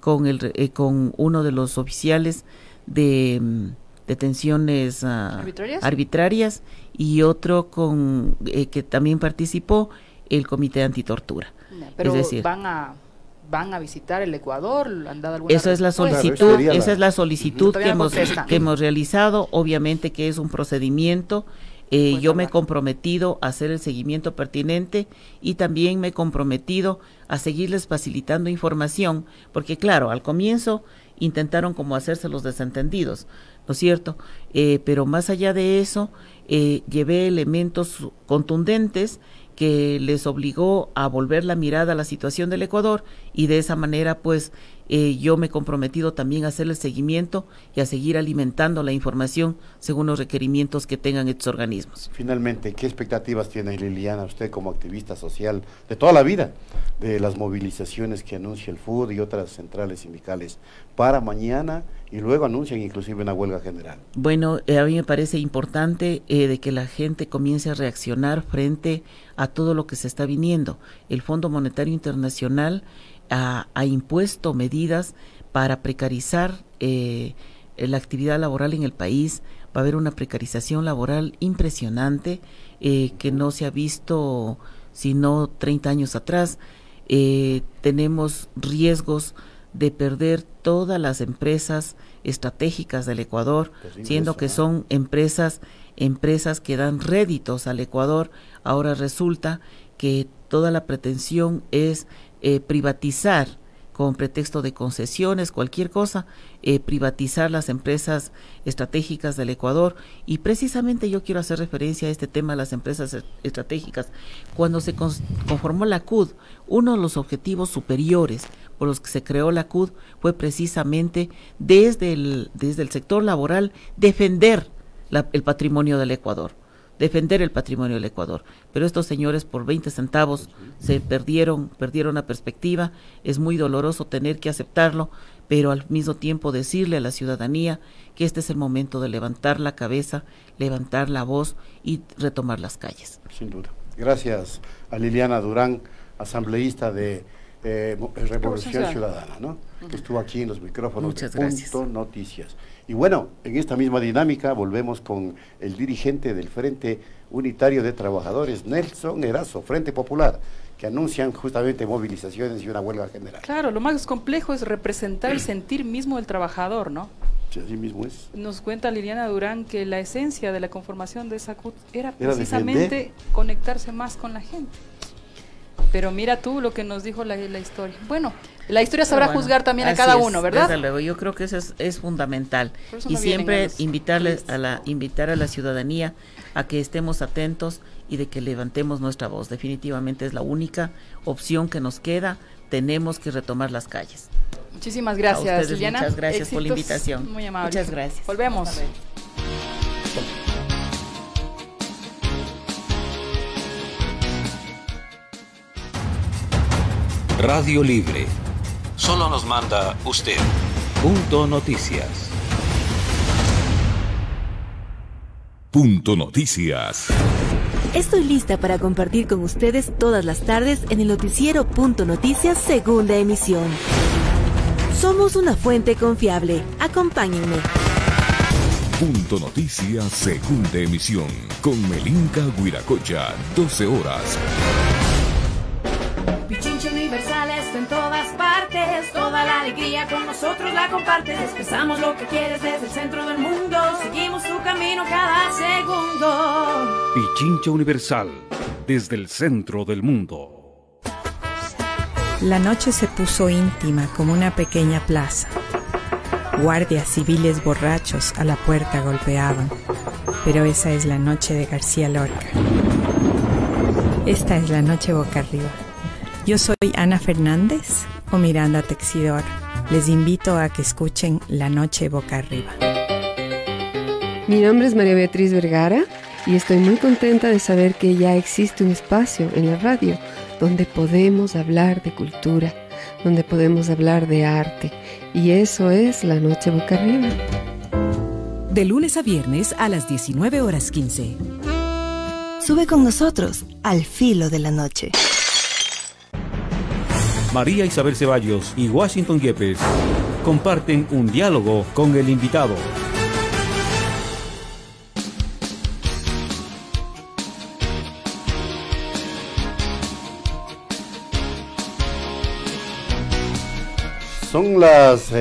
con uno de los oficiales de detenciones arbitrarias y otro que también participó el Comité Antitortura. Pero es decir, van a visitar el Ecuador, ¿han dado alguna esa es la solicitud, que hemos realizado, obviamente que es un procedimiento. Yo me he comprometido a hacer el seguimiento pertinente y también me he comprometido a seguirles facilitando información, porque claro, al comienzo intentaron como hacerse los desentendidos, ¿no es cierto? Pero más allá de eso, llevé elementos contundentes que les obligó a volver la mirada a la situación del Ecuador y de esa manera pues yo me he comprometido también a hacer el seguimiento y a seguir alimentando la información según los requerimientos que tengan estos organismos. Finalmente, ¿qué expectativas tiene Liliana, usted como activista social de toda la vida, de las movilizaciones que anuncia el FUD y otras centrales sindicales para mañana y luego anuncian inclusive una huelga general? Bueno, a mí me parece importante de que la gente comience a reaccionar frente a todo lo que se está viniendo. El Fondo Monetario Internacional ha impuesto medidas para precarizar la actividad laboral en el país. Va a haber una precarización laboral impresionante que no se ha visto sino 30 años atrás. Tenemos riesgos de perder todas las empresas estratégicas del Ecuador, siendo que son empresas que dan réditos al Ecuador. Ahora resulta que toda la pretensión es privatizar con pretexto de concesiones, cualquier cosa, privatizar las empresas estratégicas del Ecuador. Y precisamente yo quiero hacer referencia a este tema de las empresas estratégicas. Cuando se conformó la CUD, uno de los objetivos superiores por los que se creó la CUD fue precisamente desde el sector laboral defender el patrimonio del Ecuador. Defender el patrimonio del Ecuador. Pero estos señores por 20 centavos se perdieron la perspectiva. Es muy doloroso tener que aceptarlo, pero al mismo tiempo decirle a la ciudadanía que este es el momento de levantar la cabeza, levantar la voz y retomar las calles. Sin duda. Gracias a Liliana Durán, asambleísta de Revolución Ciudadana, ¿no? Que estuvo aquí en los micrófonos de Punto Noticias. Y bueno, en esta misma dinámica volvemos con el dirigente del Frente Unitario de Trabajadores, Nelson Erazo, Frente Popular, que anuncian justamente movilizaciones y una huelga general. Claro, lo más complejo es representar el sentir mismo del trabajador, ¿no? Sí, así mismo es. Nos cuenta Liliana Durán que la esencia de la conformación de esa CUT era precisamente conectarse más con la gente. Pero mira tú lo que nos dijo la historia. Bueno, la historia sabrá juzgar también a cada uno, ¿verdad? Desde luego, yo creo que eso es fundamental. Y siempre invitar a la ciudadanía a que estemos atentos y de que levantemos nuestra voz. Definitivamente es la única opción que nos queda. Tenemos que retomar las calles. Muchísimas gracias, Liliana. Muchas gracias por la invitación. Muy amable. Muchas gracias. Volvemos. Radio Libre. Solo nos manda usted. Punto Noticias. Punto Noticias. Estoy lista para compartir con ustedes todas las tardes en el noticiero Punto Noticias, segunda emisión. Somos una fuente confiable. Acompáñenme. Punto Noticias, segunda emisión. Con Melinka Guiracocha, 12 horas. Pichincha Universal está en todas partes, toda la alegría con nosotros la compartes. Expresamos lo que quieres desde el centro del mundo, seguimos tu camino cada segundo. Pichincha Universal, desde el centro del mundo. La noche se puso íntima como una pequeña plaza. Guardias civiles borrachos a la puerta golpeaban, pero esa es la noche de García Lorca. Esta es la noche boca arriba. Yo soy Ana Fernández o Miranda Texidor. Les invito a que escuchen La Noche Boca Arriba. Mi nombre es María Beatriz Vergara y estoy muy contenta de saber que ya existe un espacio en la radio donde podemos hablar de cultura, donde podemos hablar de arte, y eso es La Noche Boca Arriba. De lunes a viernes a las 19:15. Sube con nosotros al filo de la noche. María Isabel Ceballos y Washington Yepes comparten un diálogo con el invitado. Son las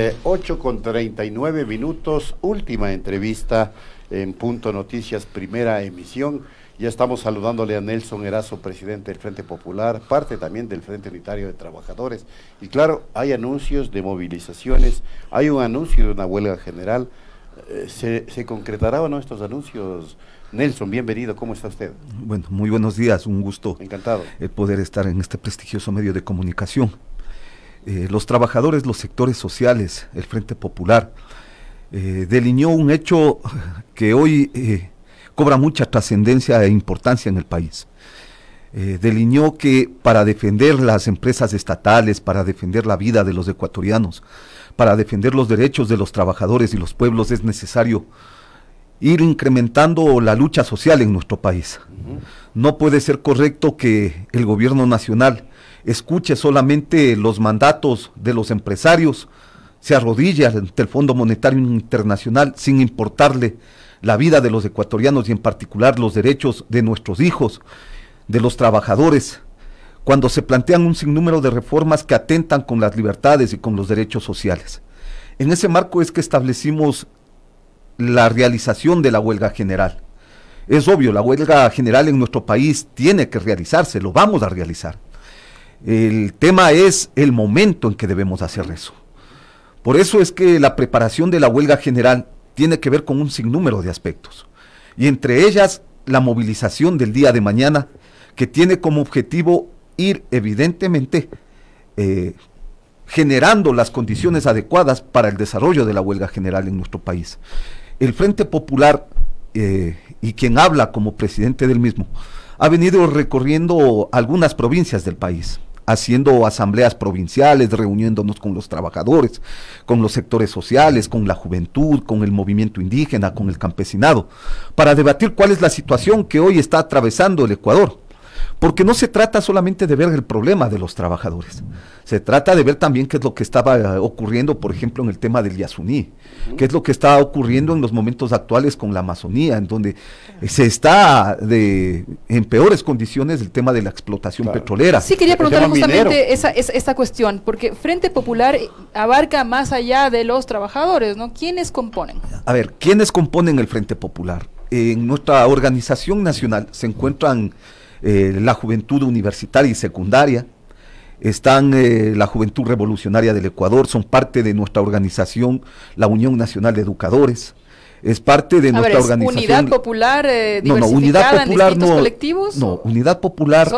8:39, última entrevista en Punto Noticias, primera emisión. Ya estamos saludándole a Nelson Erazo, presidente del Frente Popular, parte también del Frente Unitario de Trabajadores. Y claro, hay anuncios de movilizaciones, hay un anuncio de una huelga general. ¿Se concretará o no estos anuncios? Nelson, bienvenido, ¿cómo está usted? Bueno, muy buenos días, un gusto. Encantado. El poder estar en este prestigioso medio de comunicación. Los trabajadores, los sectores sociales, el Frente Popular, delineó un hecho que hoy cobra mucha trascendencia e importancia en el país. Delineó que para defender las empresas estatales, para defender la vida de los ecuatorianos, para defender los derechos de los trabajadores y los pueblos es necesario ir incrementando la lucha social en nuestro país. No puede ser correcto que el gobierno nacional escuche solamente los mandatos de los empresarios, se arrodille ante el Fondo Monetario Internacional sin importarle la vida de los ecuatorianos y en particular los derechos de nuestros hijos, de los trabajadores, cuando se plantean un sinnúmero de reformas que atentan con las libertades y con los derechos sociales. En ese marco es que establecimos la realización de la huelga general. Es obvio, la huelga general en nuestro país tiene que realizarse, lo vamos a realizar. El tema es el momento en que debemos hacer eso. Por eso es que la preparación de la huelga general tiene que ver con un sinnúmero de aspectos. Y entre ellas, la movilización del día de mañana, que tiene como objetivo ir evidentemente generando las condiciones adecuadas para el desarrollo de la huelga general en nuestro país. El Frente Popular, y quien habla como presidente del mismo, ha venido recorriendo algunas provincias del país, haciendo asambleas provinciales, reuniéndonos con los trabajadores, con los sectores sociales, con la juventud, con el movimiento indígena, con el campesinado, para debatir cuál es la situación que hoy está atravesando el Ecuador. Porque no se trata solamente de ver el problema de los trabajadores, se trata de ver también qué es lo que estaba ocurriendo, por ejemplo, en el tema del Yasuní, qué es lo que está ocurriendo en los momentos actuales con la Amazonía, en donde se está en peores condiciones el tema de la explotación petrolera. Sí, quería preguntarle justamente esta cuestión, porque Frente Popular abarca más allá de los trabajadores, ¿no? ¿Quiénes componen? A ver, ¿quiénes componen el Frente Popular? En nuestra organización nacional se encuentran la juventud universitaria y secundaria, están la Juventud Revolucionaria del Ecuador, son parte de nuestra organización, la Unión Nacional de Educadores, es parte de nuestra organización. ¿Unidad Popular diversificada en distintos colectivos? No, Unidad Popular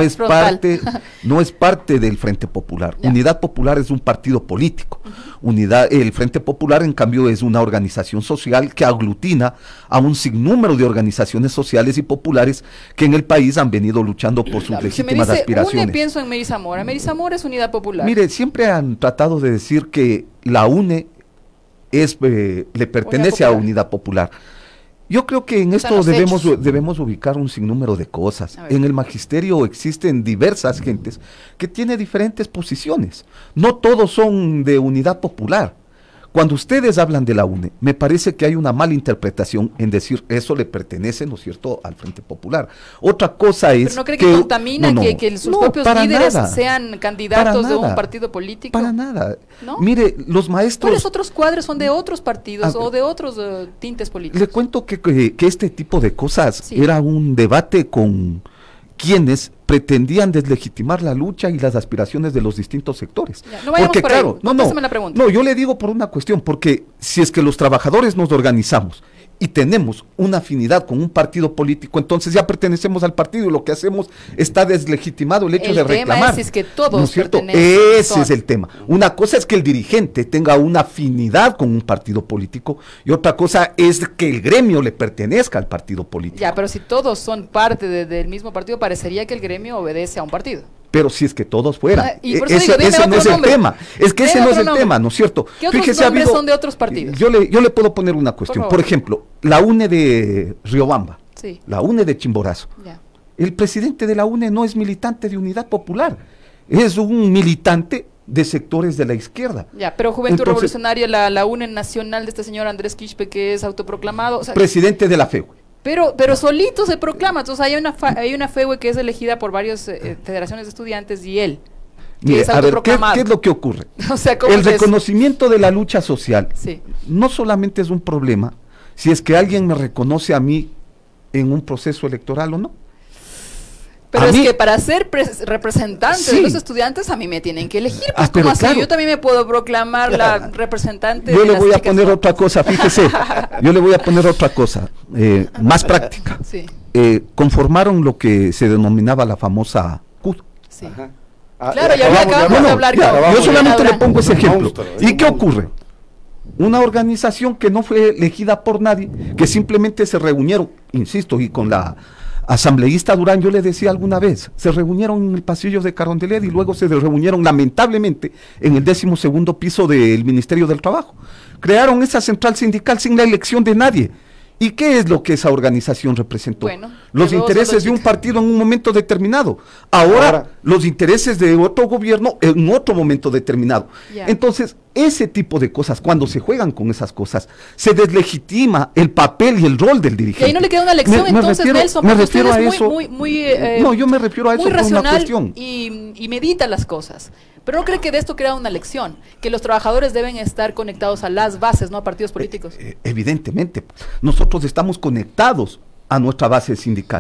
no es parte del Frente Popular. Unidad Popular es un partido político. El Frente Popular, en cambio, es una organización social que aglutina a un sinnúmero de organizaciones sociales y populares que en el país han venido luchando por sus legítimas aspiraciones. UNE, pienso en Mary Zamora. Mary Zamora es Unidad Popular. Mire, siempre han tratado de decir que la UNE le pertenece a Unidad Popular. Yo creo que en esto debemos ubicar un sinnúmero de cosas. En el magisterio existen diversas gentes que tienen diferentes posiciones. No todos son de Unidad Popular. Cuando ustedes hablan de la UNE, me parece que hay una mala interpretación en decir eso le pertenece, ¿no es cierto?, al Frente Popular. Otra cosa es... ¿Pero no cree que contamina que sus propios líderes sean candidatos de un partido político? Para nada. ¿No? Mire, los maestros... ¿Cuáles otros cuadros son de otros partidos o de otros tintes políticos? Le cuento que este tipo de cosas era un debate con quienes pretendían deslegitimar la lucha y las aspiraciones de los distintos sectores. No vayamos por ahí. No, yo le digo por una cuestión, porque si es que los trabajadores nos organizamos y tenemos una afinidad con un partido político, entonces ya pertenecemos al partido y lo que hacemos está deslegitimado el hecho de reclamar. Es que todos, ¿no es cierto? Ese es el tema. Una cosa es que el dirigente tenga una afinidad con un partido político y otra cosa es que el gremio le pertenezca al partido político. Ya, pero si todos son parte del mismo partido, parecería que el gremio obedece a un partido. Pero si es que todos fueran, ese no es el tema, es que ese no es el tema, ¿no es cierto? ¿Qué otros nombres son de otros partidos? Yo le puedo poner una cuestión, por ejemplo, la UNE de Riobamba, la UNE de Chimborazo. El presidente de la UNE no es militante de Unidad Popular, es un militante de sectores de la izquierda. Ya, pero Juventud Revolucionaria, la UNE nacional de este señor Andrés Quispe, que es autoproclamado. Presidente de la FEUE. Pero solito se proclama, entonces hay una FEUE que es elegida por varias federaciones de estudiantes y él. Mire, a ver, ¿qué es lo que ocurre? O sea, el reconocimiento de la lucha social no solamente es un problema si es que alguien me reconoce a mí en un proceso electoral o no. Pero es que para ser representante de los estudiantes a mí me tienen que elegir, pues como así, yo también me puedo proclamar la representante. Yo le voy a poner otra cosa, fíjese, yo le voy a poner otra cosa, más práctica. Conformaron lo que se denominaba la famosa CUT. Claro, ya acabamos de hablar. Yo solamente le pongo ese ejemplo. ¿Y qué ocurre? Una organización que no fue elegida por nadie, que simplemente se reunieron, insisto, y con la asambleísta Durán, yo le decía alguna vez, se reunieron en el pasillo de Carondelet y luego se reunieron lamentablemente en el 12º piso del Ministerio del Trabajo. Crearon esa central sindical sin la elección de nadie. ¿Y qué es lo que esa organización representó? Bueno, los intereses de un partido en un momento determinado. Ahora los intereses de otro gobierno en otro momento determinado. Entonces, ese tipo de cosas, cuando se juegan con esas cosas, se deslegitima el papel y el rol del dirigente. Y ahí no le queda una lección, Nelson, me refiero a eso. No, yo me refiero a eso por una cuestión. Y medita las cosas. Pero no cree que de esto crea una lección, que los trabajadores deben estar conectados a las bases, no a partidos políticos. Evidentemente, nosotros estamos conectados a nuestra base sindical,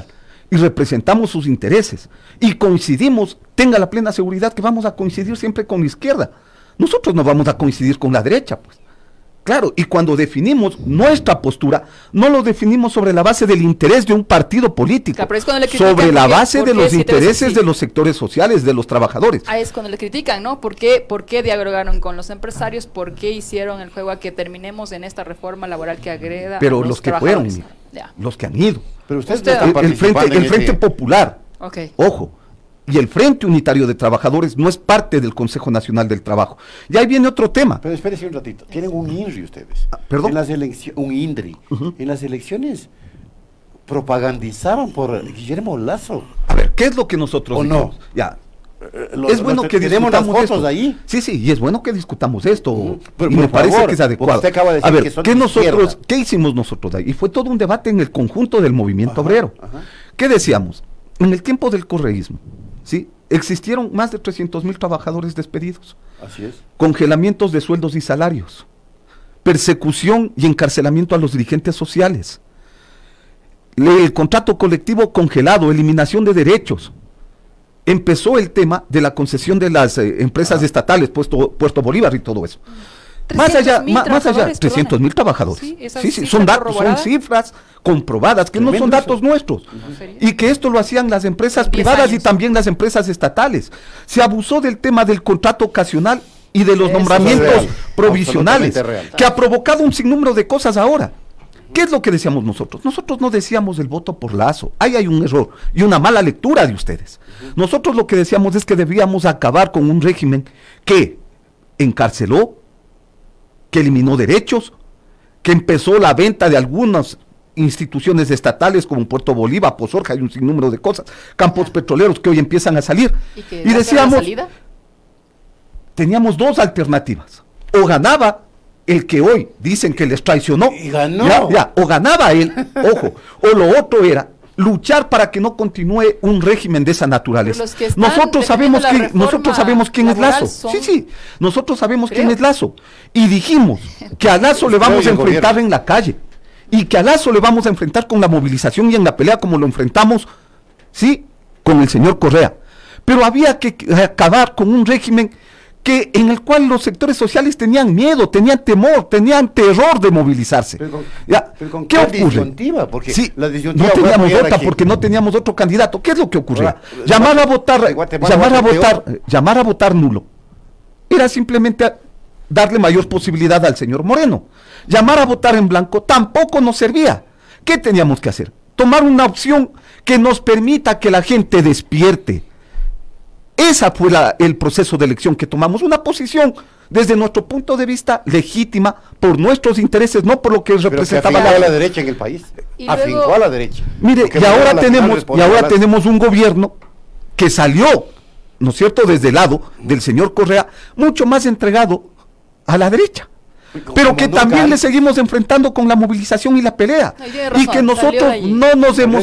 y representamos sus intereses y coincidimos, tenga la plena seguridad que vamos a coincidir siempre con la izquierda. Nosotros no vamos a coincidir con la derecha, pues. Claro, y cuando definimos nuestra postura, no lo definimos sobre la base del interés de un partido político, sobre la base de los intereses de los sectores sociales, de los trabajadores. Ahí es cuando le critican, ¿no? ¿Por qué dialogaron con los empresarios? ¿Por qué hicieron el juego a que terminemos en esta reforma laboral que agreda Pero a los que fueron, los que han ido. Pero usted el Frente Popular, ojo, y el Frente Unitario de Trabajadores no es parte del Consejo Nacional del Trabajo. Y ahí viene otro tema. Pero espérese un ratito, tienen un INRI ustedes. ¿Perdón? En las un INRI. En las elecciones propagandizaron por Guillermo Lazo. A ver, ¿qué es lo que nosotros dijimos? No? Ya. Es bueno que discutamos las fotos esto. Ahí. Sí, y es bueno que discutamos esto. Pero, y me parece que es adecuado. Usted acaba de decir a ver, que ¿qué hicimos nosotros ahí? Y fue todo un debate en el conjunto del movimiento obrero. ¿Qué decíamos? En el tiempo del correísmo, ¿sí? Existieron más de 300,000 trabajadores despedidos. Así es. Congelamientos de sueldos y salarios. Persecución y encarcelamiento a los dirigentes sociales. El contrato colectivo congelado, eliminación de derechos. Empezó el tema de la concesión de las empresas estatales, Puerto Bolívar y todo eso. Más allá, 300,000 trabajadores. Sí, son datos, son cifras comprobadas, que no son datos nuestros. Y que esto lo hacían las empresas privadas y también las empresas estatales. Se abusó del tema del contrato ocasional y de los nombramientos provisionales, que ha provocado un sinnúmero de cosas ahora. ¿Qué es lo que decíamos nosotros? Nosotros no decíamos el voto por Lazo. Ahí hay un error y una mala lectura de ustedes. Nosotros lo que decíamos es que debíamos acabar con un régimen que encarceló, que eliminó derechos, que empezó la venta de algunas instituciones estatales como Puerto Bolívar, Pozorja y un sinnúmero de cosas, campos petroleros que hoy empiezan a salir. Y decíamos, teníamos dos alternativas. O ganaba el que hoy dicen que les traicionó, y ganó. O ganaba él, ojo, o lo otro era luchar para que no continúe un régimen de esa naturaleza. Nosotros sabemos quién es Lazo. Sí, nosotros sabemos quién es Lazo. Y dijimos que a Lazo le vamos a enfrentar en la calle. Y que a Lazo le vamos a enfrentar con la movilización y en la pelea como lo enfrentamos, sí, con el señor Correa. Pero había que acabar con un régimen en el cual los sectores sociales tenían miedo, tenían temor, tenían terror de movilizarse. ¿Qué ocurre? Porque sí, no teníamos otra porque no teníamos otro candidato. ¿Qué es lo que ocurrió? Llamar a votar nulo era simplemente darle mayor posibilidad al señor Moreno. Llamar a votar en blanco tampoco nos servía. ¿Qué teníamos que hacer? Tomar una opción que nos permita que la gente despierte. Ese fue el proceso de elección que tomamos, una posición desde nuestro punto de vista legítima por nuestros intereses, no por lo que representaba la derecha en el país. Afincó a la derecha. Mire, y ahora tenemos un gobierno que salió, ¿no es cierto?, desde el lado del señor Correa, mucho más entregado a la derecha. Pero que también le seguimos enfrentando con la movilización y la pelea. Y que nosotros no nos hemos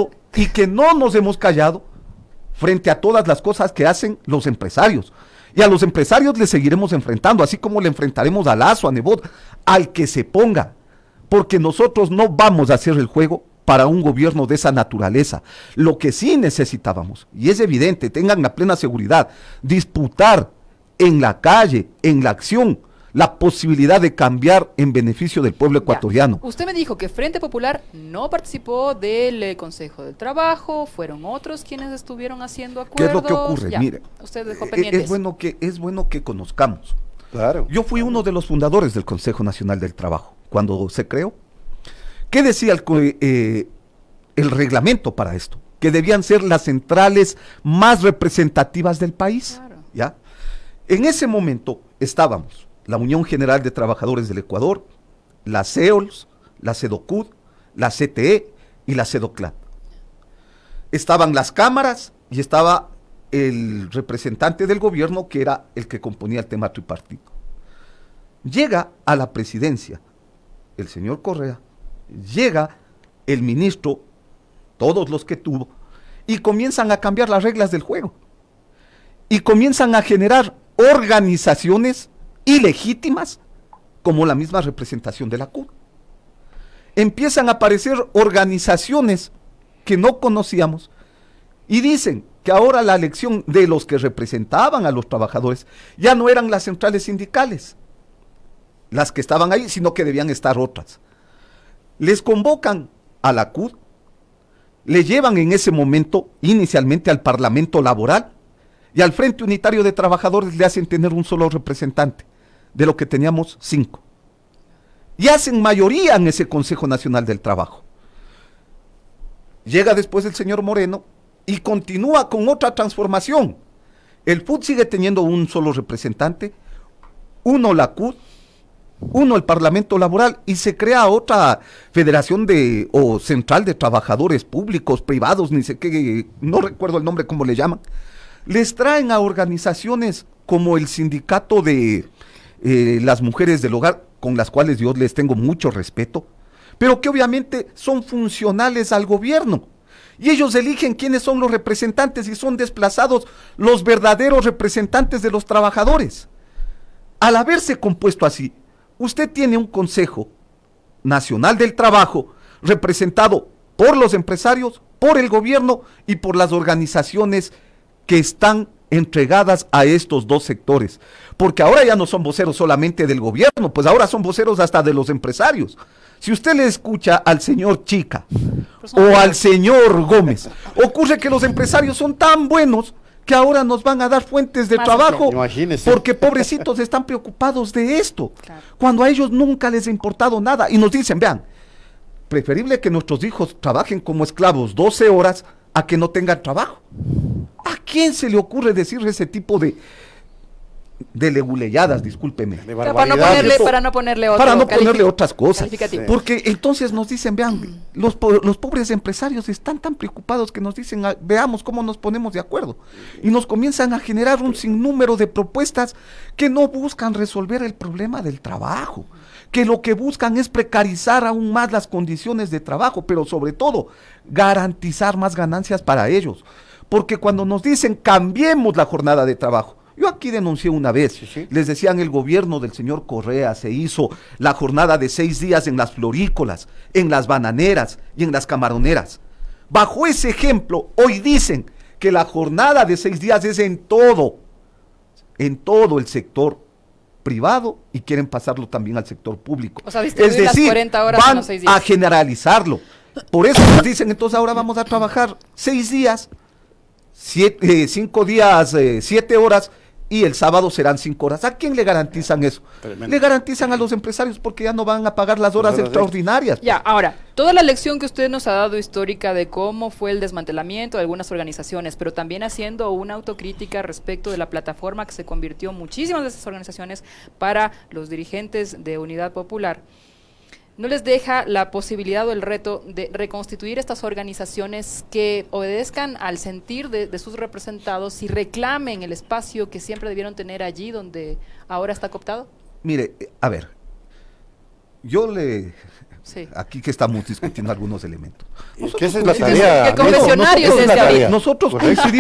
callado frente a todas las cosas que hacen los empresarios. Y a los empresarios les seguiremos enfrentando, así como le enfrentaremos a Lazo, a Nebot, al que se ponga. Porque nosotros no vamos a hacer el juego para un gobierno de esa naturaleza. Lo que sí necesitábamos, y es evidente, tengan la plena seguridad, disputar en la calle, en la acción, la posibilidad de cambiar en beneficio del pueblo ecuatoriano. Usted me dijo que Frente Popular no participó del Consejo del Trabajo, fueron otros quienes estuvieron haciendo acuerdos. ¿Qué es lo que ocurre? Mire, usted dejó pendientes. Es bueno que conozcamos. Claro. Yo fui uno de los fundadores del Consejo Nacional del Trabajo, cuando se creó. ¿Qué decía el reglamento para esto? Que debían ser las centrales más representativas del país. Claro. ¿Ya? En ese momento estábamos la Unión General de Trabajadores del Ecuador, la CEOLS, la CEDOCUD, la CTE y la CEDOCLAT. Estaban las cámaras y estaba el representante del gobierno que era el que componía el tema tripartito. Llega a la presidencia el señor Correa, llega el ministro, todos los que tuvo, y comienzan a cambiar las reglas del juego. Y comienzan a generar organizaciones ilegítimas como la misma representación de la CUT. Empiezan a aparecer organizaciones que no conocíamos, y dicen que ahora la elección de los que representaban a los trabajadores ya no eran las centrales sindicales, las que estaban ahí, sino que debían estar otras. Les convocan a la CUT, le llevan en ese momento inicialmente al Parlamento Laboral y al Frente Unitario de Trabajadores le hacen tener un solo representante, de lo que teníamos 5. Y hacen mayoría en ese Consejo Nacional del Trabajo. Llega después el señor Moreno y continúa con otra transformación. El FUT sigue teniendo un solo representante, uno la CUT, uno el Parlamento Laboral, y se crea otra federación o central de trabajadores públicos, privados, ni sé qué, no recuerdo el nombre, cómo le llaman. Les traen a organizaciones como el sindicato de las mujeres del hogar, con las cuales yo les tengo mucho respeto, pero que obviamente son funcionales al gobierno. Y ellos eligen quiénes son los representantes y son desplazados los verdaderos representantes de los trabajadores. Al haberse compuesto así, usted tiene un Consejo Nacional del Trabajo representado por los empresarios, por el gobierno y por las organizaciones que están entregadas a estos dos sectores, porque ahora ya no son voceros solamente del gobierno, pues ahora son voceros hasta de los empresarios. Si usted le escucha al señor Chica o al señor Gómez, ocurre que los empresarios son tan buenos que ahora nos van a dar fuentes de trabajo, porque pobrecitos están preocupados de esto, cuando a ellos nunca les ha importado nada, y nos dicen, vean, preferible que nuestros hijos trabajen como esclavos 12 horas a que no tengan trabajo. ¿A quién se le ocurre decir ese tipo de leguleyadas, discúlpeme? Para no ponerle otras cosas. Porque entonces nos dicen, vean, los pobres empresarios están tan preocupados que nos dicen, veamos cómo nos ponemos de acuerdo. Y nos comienzan a generar un sinnúmero de propuestas que no buscan resolver el problema del trabajo, que lo que buscan es precarizar aún más las condiciones de trabajo, pero sobre todo garantizar más ganancias para ellos. Porque cuando nos dicen cambiemos la jornada de trabajo, yo aquí denuncié una vez, les decían el gobierno del señor Correa se hizo la jornada de 6 días en las florícolas, en las bananeras y en las camaroneras. Bajo ese ejemplo, hoy dicen que la jornada de 6 días es en todo el sector privado y quieren pasarlo también al sector público. O sea, es decir, las 40 horas van en los 6 días. A generalizarlo. Por eso nos dicen, entonces ahora vamos a trabajar 6 días, 5 días, 7 horas, y el sábado serán 5 horas. ¿A quién le garantizan eso? Tremendo. Le garantizan a los empresarios, porque ya no van a pagar las horas extraordinarias. Ya, ahora, toda la lección que usted nos ha dado histórica de cómo fue el desmantelamiento de algunas organizaciones, pero también haciendo una autocrítica respecto de la plataforma que se convirtió muchísimas de esas organizaciones para los dirigentes de Unidad Popular, ¿no les deja la posibilidad o el reto de reconstituir estas organizaciones que obedezcan al sentir de sus representados y reclamen el espacio que siempre debieron tener allí donde ahora está cooptado? Mire, a ver, aquí que estamos discutiendo algunos elementos. Esa es la tarea. El confesionario es tarea. Nosotros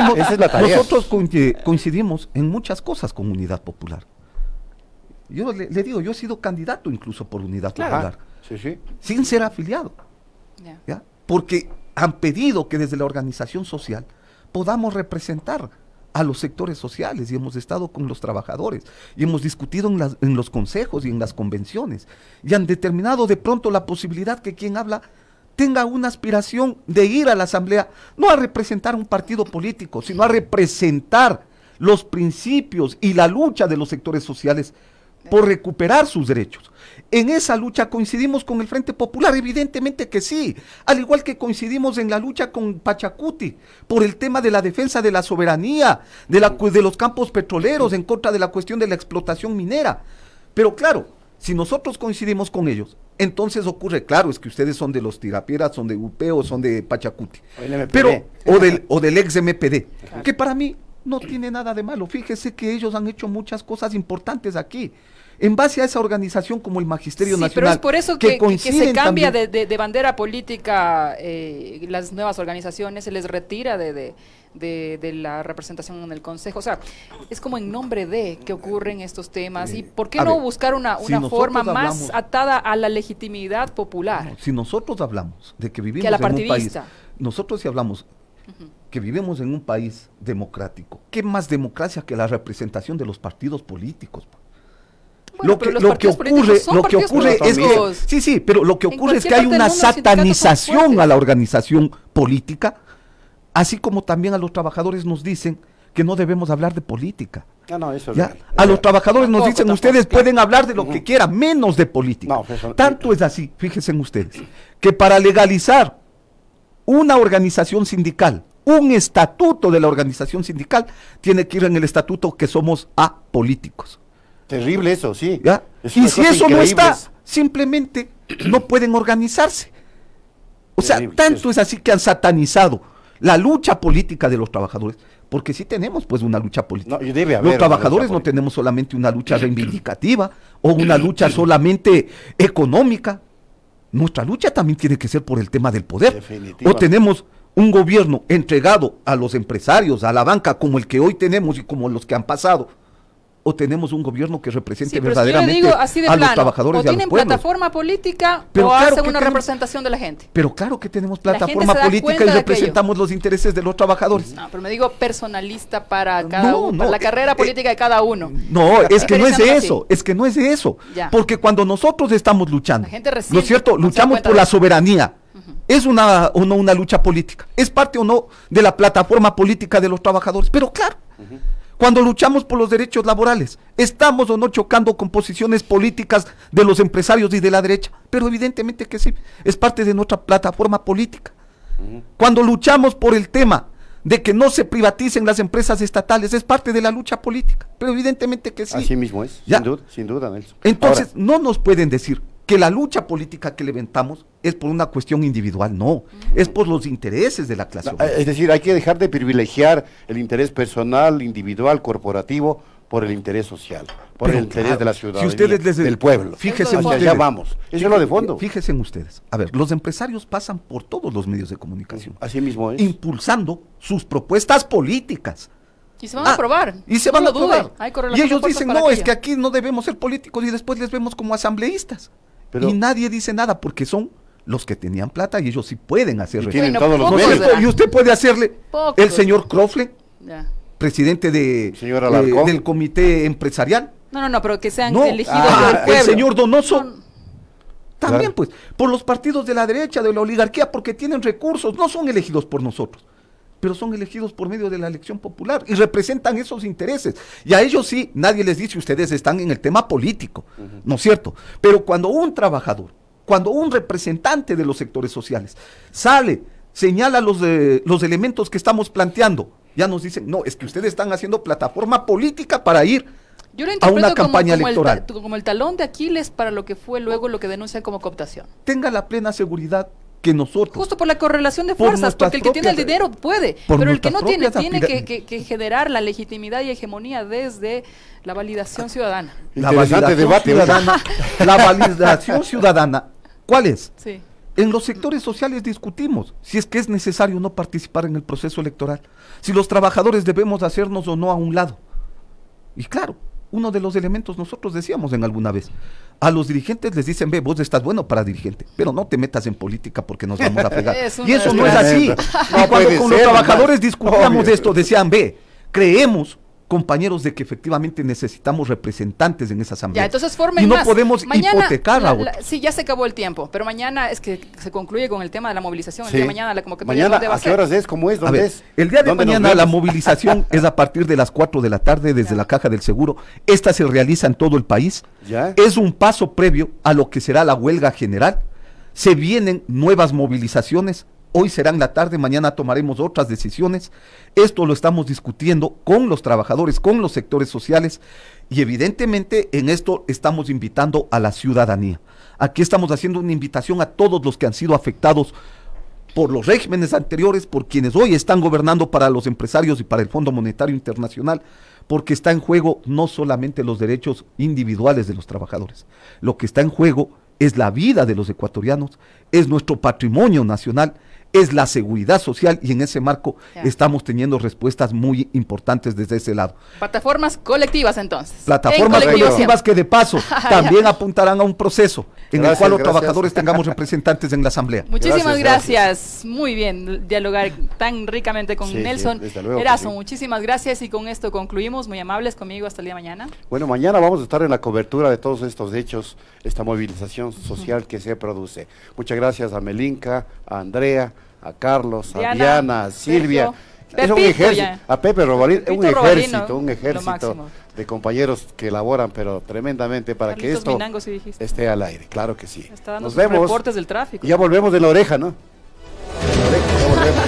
coincidimos en muchas cosas con Unidad Popular. Yo le digo, yo he sido candidato incluso por Unidad Popular. Sin ser afiliado, ¿ya? Porque han pedido que desde la organización social podamos representar a los sectores sociales y hemos estado con los trabajadores y hemos discutido en los consejos y en las convenciones y han determinado de pronto la posibilidad que quien habla tenga una aspiración de ir a la asamblea, no a representar un partido político, sino a representar los principios y la lucha de los sectores sociales por recuperar sus derechos. En esa lucha coincidimos con el Frente Popular, evidentemente que sí, al igual que coincidimos en la lucha con Pachacuti, por el tema de la defensa de la soberanía, de los campos petroleros, en contra de la cuestión de la explotación minera. Pero claro, si nosotros coincidimos con ellos, entonces ocurre, claro, es que ustedes son de los Tirapieras, son de UP o son de Pachacuti, o del ex MPD, que para mí no tiene nada de malo. Fíjese que ellos han hecho muchas cosas importantes aquí, en base a esa organización como el Magisterio Nacional. Pero es por eso que se cambia de bandera política, las nuevas organizaciones, se les retira de la representación en el Consejo. O sea, es como en nombre de que ocurren estos temas. ¿Y por qué no buscar una forma más atada a la legitimidad popular? Si nosotros hablamos de que vivimos en un país nosotros si hablamos que vivimos en un país democrático, ¿qué más democracia que la representación de los partidos políticos? Bueno, lo que ocurre es que pero lo que ocurre es que hay una satanización a la organización política, así como también a los trabajadores nos dicen que no debemos hablar de política. Eso ¿ya? A los trabajadores nos dicen, ustedes pueden hablar de lo que quieran, menos de política. Tanto es así, fíjense ustedes, que para legalizar una organización sindical, un estatuto de la organización sindical, tiene que ir en el estatuto que somos apolíticos. Terrible eso, sí. ¿Ya? Y si eso no está, simplemente no pueden organizarse. O sea, tanto es así que han satanizado la lucha política de los trabajadores, porque sí tenemos pues una lucha política. Los trabajadores no tenemos solamente una lucha reivindicativa o una lucha solamente económica. Nuestra lucha también tiene que ser por el tema del poder. O tenemos un gobierno entregado a los empresarios, a la banca, como el que hoy tenemos y como los que han pasado, o tenemos un gobierno que represente verdaderamente a los trabajadores y a los pueblos. O tienen plataforma política o hacen una representación de la gente. Pero claro que tenemos plataforma política y representamos los intereses de los trabajadores. No, pero me digo personalista para cada uno, para la carrera política de cada uno. No, es que no es de eso, es que no es de eso. Porque cuando nosotros estamos luchando, ¿no es cierto? Luchamos por la soberanía. ¿Es una o no una lucha política? ¿Es parte o no de la plataforma política de los trabajadores? Pero claro, cuando luchamos por los derechos laborales, ¿estamos o no chocando con posiciones políticas de los empresarios y de la derecha? Pero evidentemente que sí, es parte de nuestra plataforma política. Cuando luchamos por el tema de que no se privaticen las empresas estatales, es parte de la lucha política, pero evidentemente que sí. Así mismo es, sin duda, Nelson. Entonces, no nos pueden decir que la lucha política que levantamos es por una cuestión individual, no, es por los intereses de la clase obrera. Es decir, hay que dejar de privilegiar el interés personal, individual, corporativo, por el interés social, por el interés de la ciudadanía, del pueblo. Fíjense ustedes, ya vamos, eso es lo de fondo. Fíjense ustedes, a ver, los empresarios pasan por todos los medios de comunicación. Así mismo es. Impulsando sus propuestas políticas. Y se van a aprobar. Y se van a aprobar. Y ellos dicen, no, es que aquí no debemos ser políticos, y después les vemos como asambleístas. Y nadie dice nada porque son los que tenían plata y ellos sí pueden hacer y usted puede hacerle el señor Crofle, presidente del comité empresarial. No, pero que sean elegidos por el pueblo. El señor Donoso también, pues, por los partidos de la derecha, de la oligarquía, porque tienen recursos, no son elegidos por nosotros, pero son elegidos por medio de la elección popular y representan esos intereses. Y a ellos sí, nadie les dice, ustedes están en el tema político, ¿no es cierto? Pero cuando un trabajador, cuando un representante de los sectores sociales sale, señala los elementos que estamos planteando, ya nos dicen, no, es que ustedes están haciendo plataforma política para ir a una campaña electoral. Como el talón de Aquiles para lo que fue luego lo que denuncian como cooptación. Tenga la plena seguridad que nosotros, justo por la correlación de fuerzas, porque el que tiene el dinero puede, pero el que no tiene que generar la legitimidad y hegemonía desde la validación ciudadana. La validación ciudadana, ¿cuál es? Sí. En los sectores sociales discutimos si es que es necesario no participar en el proceso electoral, si los trabajadores debemos hacernos o no a un lado. Y claro, uno de los elementos nosotros decíamos en alguna vez, a los dirigentes les dicen, ve, vos estás bueno para dirigente, pero no te metas en política porque nos vamos a pegar. Y eso no es así. Y cuando con los trabajadores discutíamos esto, decían, ve, creemos, compañeros, de que efectivamente necesitamos representantes en esa asamblea. Ya, entonces formen y no más. podemos hipotecar a otros. Sí, ya se acabó el tiempo, pero mañana es que se concluye con el tema de la movilización. El día de mañana la convocatoria. Mañana, ¿a qué horas es? ¿Cómo es? ¿Dónde es? El día de mañana la movilización es a partir de las 4 de la tarde desde la Caja del Seguro. Esta se realiza en todo el país. ¿Ya? Es un paso previo a lo que será la huelga general. Se vienen nuevas movilizaciones. Hoy será en la tarde, mañana tomaremos otras decisiones. Esto lo estamos discutiendo con los trabajadores, con los sectores sociales, y evidentemente en esto estamos invitando a la ciudadanía. Aquí estamos haciendo una invitación a todos los que han sido afectados por los regímenes anteriores, por quienes hoy están gobernando para los empresarios y para el Fondo Monetario Internacional, porque está en juego no solamente los derechos individuales de los trabajadores, lo que está en juego es la vida de los ecuatorianos, es nuestro patrimonio nacional, es la seguridad social, y en ese marco estamos teniendo respuestas muy importantes desde ese lado. Plataformas colectivas entonces. Plataformas colectivas que de paso también apuntarán a un proceso en el cual los trabajadores tengamos representantes en la asamblea. Muchísimas gracias. Muy bien dialogar tan ricamente con Nelson Erazo. Muchísimas gracias, y con esto concluimos. Muy amables conmigo, hasta el día de mañana. Bueno, mañana vamos a estar en la cobertura de todos estos hechos, esta movilización social que se produce. Muchas gracias a Melinka, a Andrea, a Carlos, a Diana, a Silvia. Es un ejército, a Pepe Robalín, un ejército de compañeros que elaboran, pero tremendamente para que esto esté al aire. Claro que sí. Nos vemos. Reportes del tráfico. Ya volvemos de la oreja, ¿no? Ya volvemos.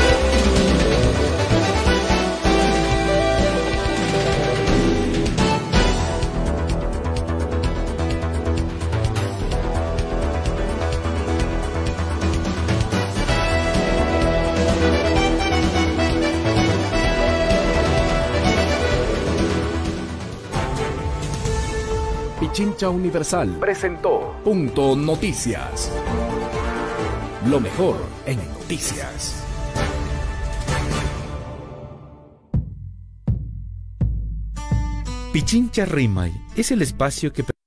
Pichincha Universal presentó Punto Noticias. Lo mejor en noticias. Pichincha Rimay es el espacio que